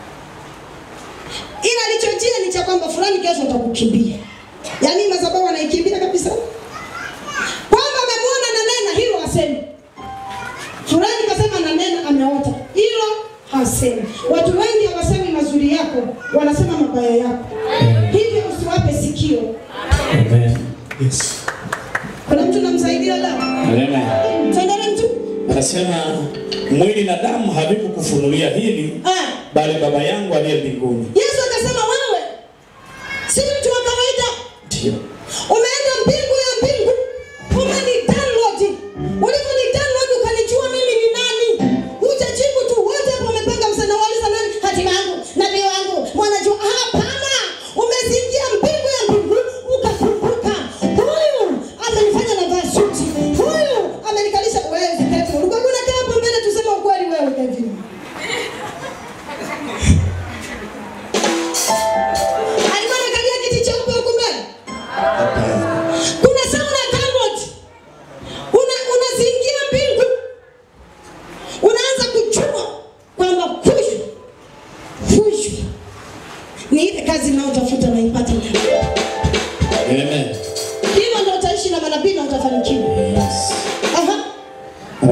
Ila alichojia ni cha kwamba fulani kesho atakukimbia. Yaani madhabahu anaikimbia kabisa. Kwamba amemwona ananena hilo aseme. Fulani kasema ananena ameota. Hilo hasemi. Watu wengi hawasemi mazuri yako, wanasema mabaya yako. Hivyo usiwape sikio. Amen. Yes. Kuna mtu namsaidia leo? Amen. Tuendelee mtu. Anasema mwili na damu havikukufunulia hili, bali Baba yangu aliye mbinguni. Yesu akasema wewe si mtu wa kawaida. Ndio. Umeenda mbingu ya mbingu. Umeni-download. Ulivyo-ni-download ukanijua mimi ni nani. Hujajibu tu, wote hapo wamepanga msana waliza nani? Hatima yangu, nabii wangu, mwanajua. Hapana. Umezingia mbingu ya mbingu ukakumbuka. Huyu amenifanya na vaa suti. Huyu amenikalisha wewe ziketi. Ulikuwa unakaa hapo mbele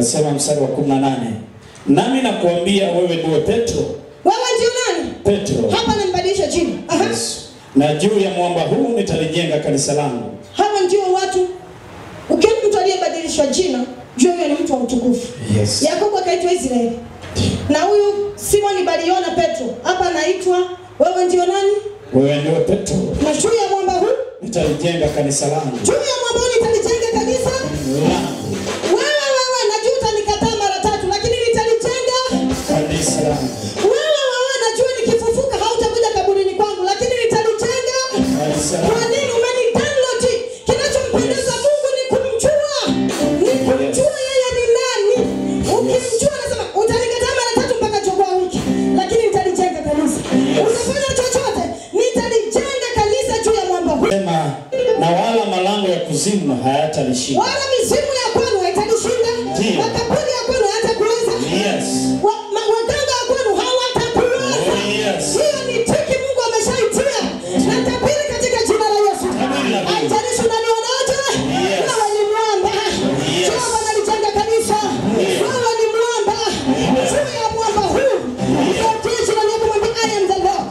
Anasema mstari wa 18. Nami nakuambia wewe ndiwe Petro. Wewe ndio nani? Petro. Hapa anambadilisha jina. Aha. Yes. Na juu ya mwamba huu nitalijenga kanisa langu. Hawa ndio watu. Ukiona mtu aliyebadilishwa jina, jua huyo ni mtu wa utukufu. Yes. Yakobo akaitwa Israeli. Na huyu Simoni Bariona Petro, hapa anaitwa wewe ndio nani? Wewe ndiwe Petro. Na juu ya mwamba huu nitalijenga kanisa langu. Juu ya mwamba huu nitalijenga kanisa langu. Wewe najua utanikataa mara 3 lakini nitalijenga kanisa langu. Wewe najua nikifufuka hautakuja kaburini kwangu lakini nitalijenga kanisa langu. Kwa nini umenidownload? Kinachompendeza Mungu ni kumjua. Ni kumjua yeye ni nani. Ukimjua nasema utanikataa mara 3 mpaka chokwa wiki lakini nitalijenga kanisa. Utafanya chochote nitalijenga kanisa juu ya mwamba huu. Na wala malango ya kuzimu hayatalishinda. Wala mizimu ya kwenu haitalishinda. Makaburi ya kwenu hayatakuweza. Yes. Waganga wa kwenu hawatakuweza. Yes. Hiyo ni tiki Mungu ameshaitia. Na tabiri katika jina la Yesu. Haijalishi unanionaje. Wewe ni mwamba. Jehova analijenga kanisa. Wewe ni mwamba. Juu ya mwamba huu. Ndio jina lako mwambie I am the Lord.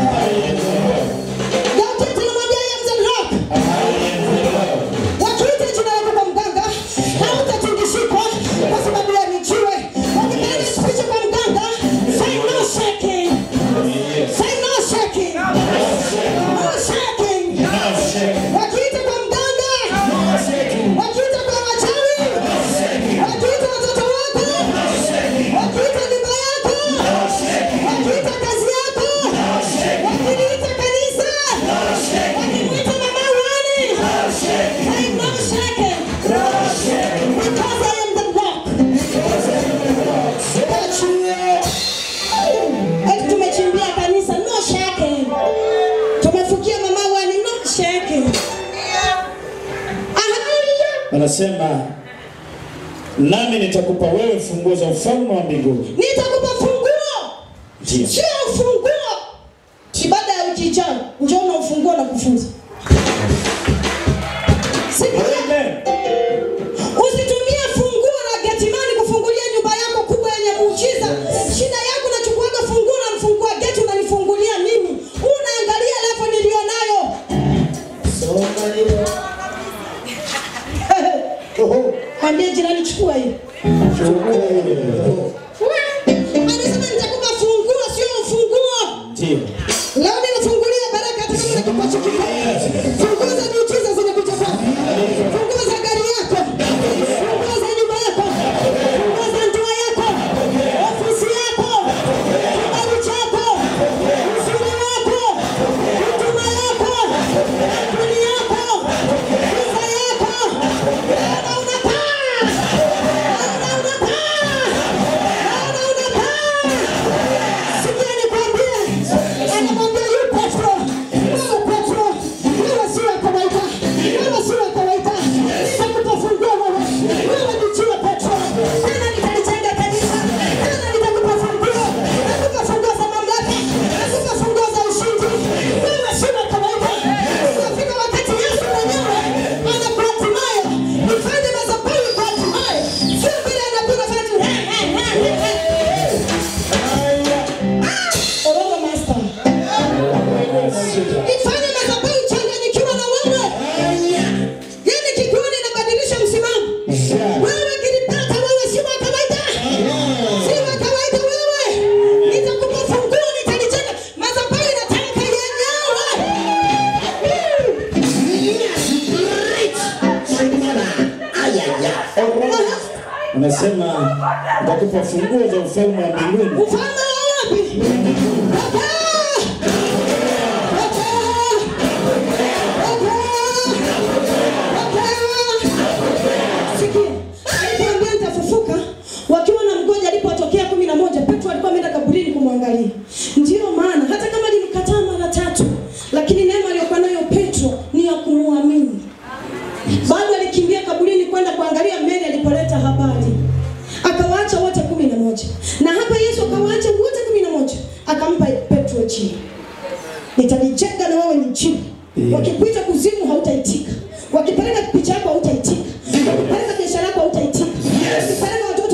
Wakiita jina lako kwa mganga, hautatingishika kwa sababu ya nijiwe. Wakipeleka spicha kwa mganga, say no shaking. Say no shaking. No shaking. Wakiita kwa mganga, wakiita kwa wachawi, wakiita watoto wako, wakiita nyumba yako, wakiita kazi yako, wakiita kanisa, wakiita mama wani. I'm not shaking. Because I am the rock. Eti tumechimbia kanisa, no shaking. Tumefukia mama wani, no shaking. Anasema nami nitakupa wewe funguo za ufalme wa mbinguni. Nitakupa funguo. Ndio. Sio ufunguo. Ibada ya wiki ijayo, njoo na ufunguo na kufunza. Amen. Usitumie funguo la Getimani kufungulia nyumba yako kubwa yenye muujiza. Shida yako unachukuaga funguo na mfungua geti unanifungulia mimi. Unaangalia level nilionayo. Soma hiyo. Mwambie jirani chukua hiyo. Chukua hiyo. Anasema nitakupa funguo sio ufunguo. Ndio. Leo ninafungulia baraka hata kama ni kipacho kikubwa. Funguo za miujiza zinakuja kwako. Funguo za gari yako. Funguo za nyumba yako. Funguo za ndoa yako. Ofisi yako. Kibali chako. Msuri wako. Huduma yako. Kampuni yako. Visa yako. Naona unapaa. Naona unapaa. Naona unapaa. Sikia nikwambie. Anamwambia yu Petro. Wewe Petro. Wewe si wa kawaida. Wewe si wa kawaida. Nitakupa funguo wewe. Wewe ni jiwe Petro. Tena nitalijenga kanisa. Tena nitakupa funguo. Nakupa funguo za mamlaka. Nakupa funguo za ushindi. Wewe si wa kawaida. Unafika wakati Yesu mwenyewe anakuhatimaye. Nifanye madhabahu kwa hatimaye. Sio vile anapiga fanya tu. Orongo master. Ifanye madhabahu changanyikiwa na wewe. Yaani kikuoni inabadilisha msimamo. Wewe kilipata wewe si wa kawaida. Si wa kawaida wewe. Nitakupa funguo nitalijenga. Madhabahu inatamka yenyewe. Anasema nitakupa funguo za ufalme wa mbinguni. Ufalme wa wapi? Alipoambia nitafufuka, wakiwa na mgonja alipotokea 11, Petro alikuwa ameenda kaburini kumwangalia. Ndio maana hata kama alimkataa mara 3, lakini neema aliyokuwa nayo Petro ni ya kumwamini. Bado alikimbia kaburini kwenda kuangalia Mary alipoleta habari. Akawaacha wote 11. Na hapa Yesu akawaacha wote 11. Akampa Petro jiwe. Nitalijenga na wewe ni jiwe. Wakikuita kuzimu hautaitika. Wakipeleka picha yako hautaitika. Wakipeleka biashara yako hautaitika. Wakipeleka watoto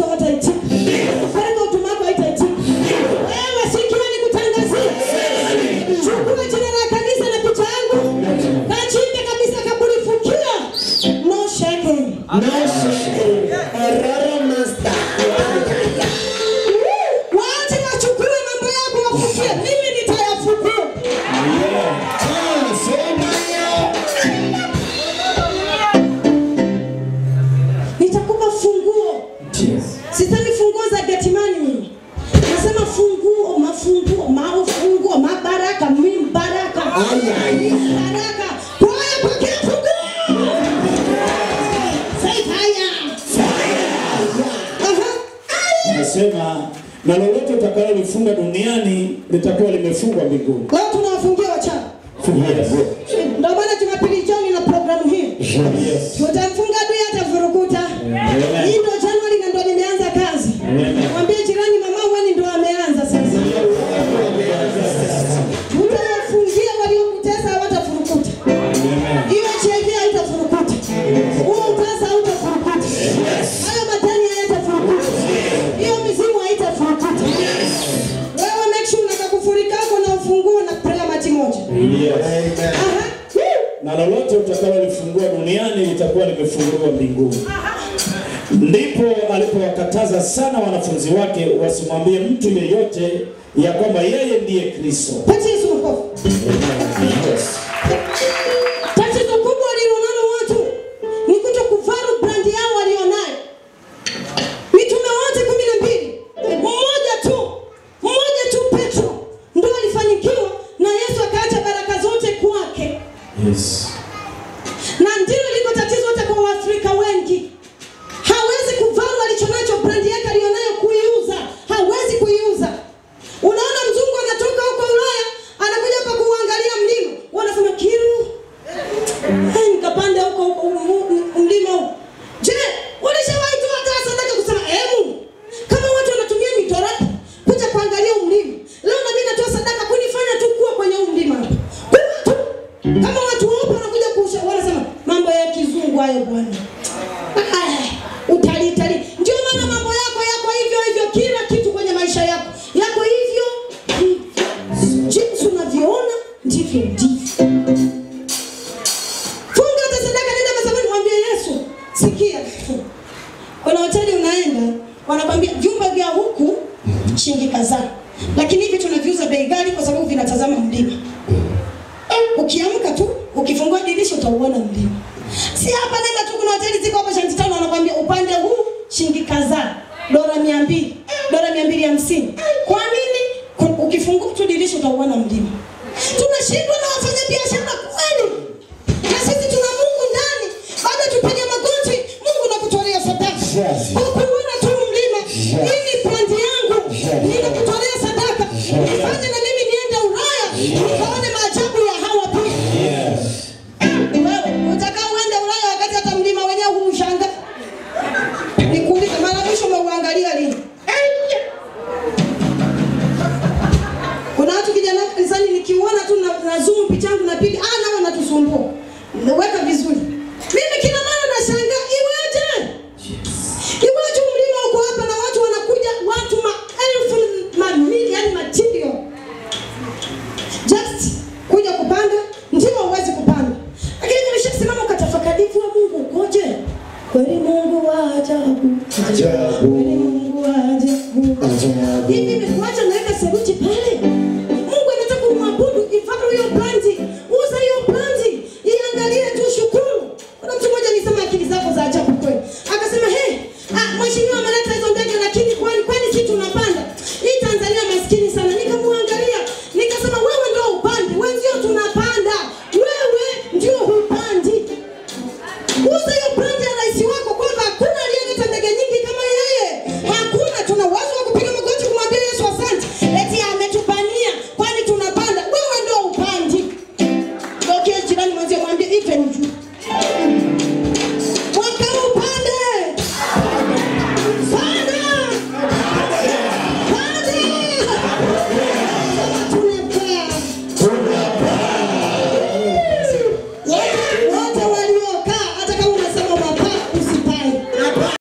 Na lolote utakalolifunga duniani litakuwa limefungwa mbinguni. Leo tunawafungia wachawi. Ndio maana Jumapili jioni na programu hii. Tutamfunga adui hata vurukuta. Hii ndio Januari na ndio nimeanza kazi. Mwambie jirani mama wani ndio ameanza sasa. Tutawafungia waliokutesa hawatafurukuta. Hiyo cheki haitafurukuta. Huo utasa hautafurukuta. Hayo matani hayatafurukuta. Hiyo mizimu haitafurukuta. Wewe make sure unakakufurika kwa na ufunguo na prayer mati moja. Na lolote utakalolifungua duniani litakuwa limefunguliwa mbinguni. Ndipo alipowakataza sana wanafunzi wake wasimwambie mtu yeyote ya kwamba yeye ndiye Kristo. Tatizo kubwa lililonalo watu ni kutokufahamu brand yao walionayo. Mitume wote 12, mmoja tu Petro ndio alifanikiwa na Yesu akaacha baraka zote kwake. Yes. Na ndilo liko tatizo hata kwa Waafrika wengi. Hawezi kuvaa alichonacho brand yake alionayo kuiuza. Hawezi kuiuza. Unaona mzungu anatoka huko Ulaya, anakuja hapa kuangalia mlima. Wanasema kiru. Nikapanda huko mlima huko. Je, walishawahi tu hata sadaka kusema kama watu wanatumia mitorati kuja kuangalia mlima. Leo na mimi natoa sadaka kunifanya tu kuwa kwenye mlima hapa. Kama watu wapo wanakuja kuusha wanasema mambo ya kizungu hayo bwana. Utalitali. Ndio maana mambo yako hivyo kila kitu kwenye maisha yako. Yako hivyo. Jinsi unavyoona ndivyo ndivyo. Funga hata sadaka nenda masabani mwambie Yesu, sikia. Kuna hoteli unaenda, wanakuambia vyumba vya huku shilingi kadhaa. Lakini hivi tunaviuza bei ghali kwa sababu vinatazama mlima. Ukiamka tu, ukifungua dirisha utauona mlima. Si hapa nenda tu kuna hoteli ziko hapa Shanty Town wanakuambia upande huu shilingi kadhaa, $200, $250. Kwa nini? Ukifungua tu dirisha utauona mlima. Tunashindwa na wafanya biashara kweli. Na sisi tuna Mungu ndani. Baada tupige magoti, Mungu nakutolea sadaka. Ukiona tu mlima, hii ni brand yangu. Ninakutolea sadaka. Nifanye na mimi niende Ulaya, nikaone maajabu ya hawa pia. Wewe utaka uende Ulaya wakati hata mlima wenyewe huushanga. Nikuulize mara mwisho umeuangalia lini? Kuna watu kijana kanisani nikiuona tu na zoom picha yangu napiga nao natusumbua. Naweka vizuri. Mimi kila mara nashangaa iweje? Iweje mlima uko hapa na watu wanakuja watu mamilioni material. Just kuja kupanda ndio huwezi kupanda. Lakini nimeshasimama ukatafakari wa Mungu ukoje? Kweli Mungu wa ajabu. Kweli Mungu wa ajabu. Hivi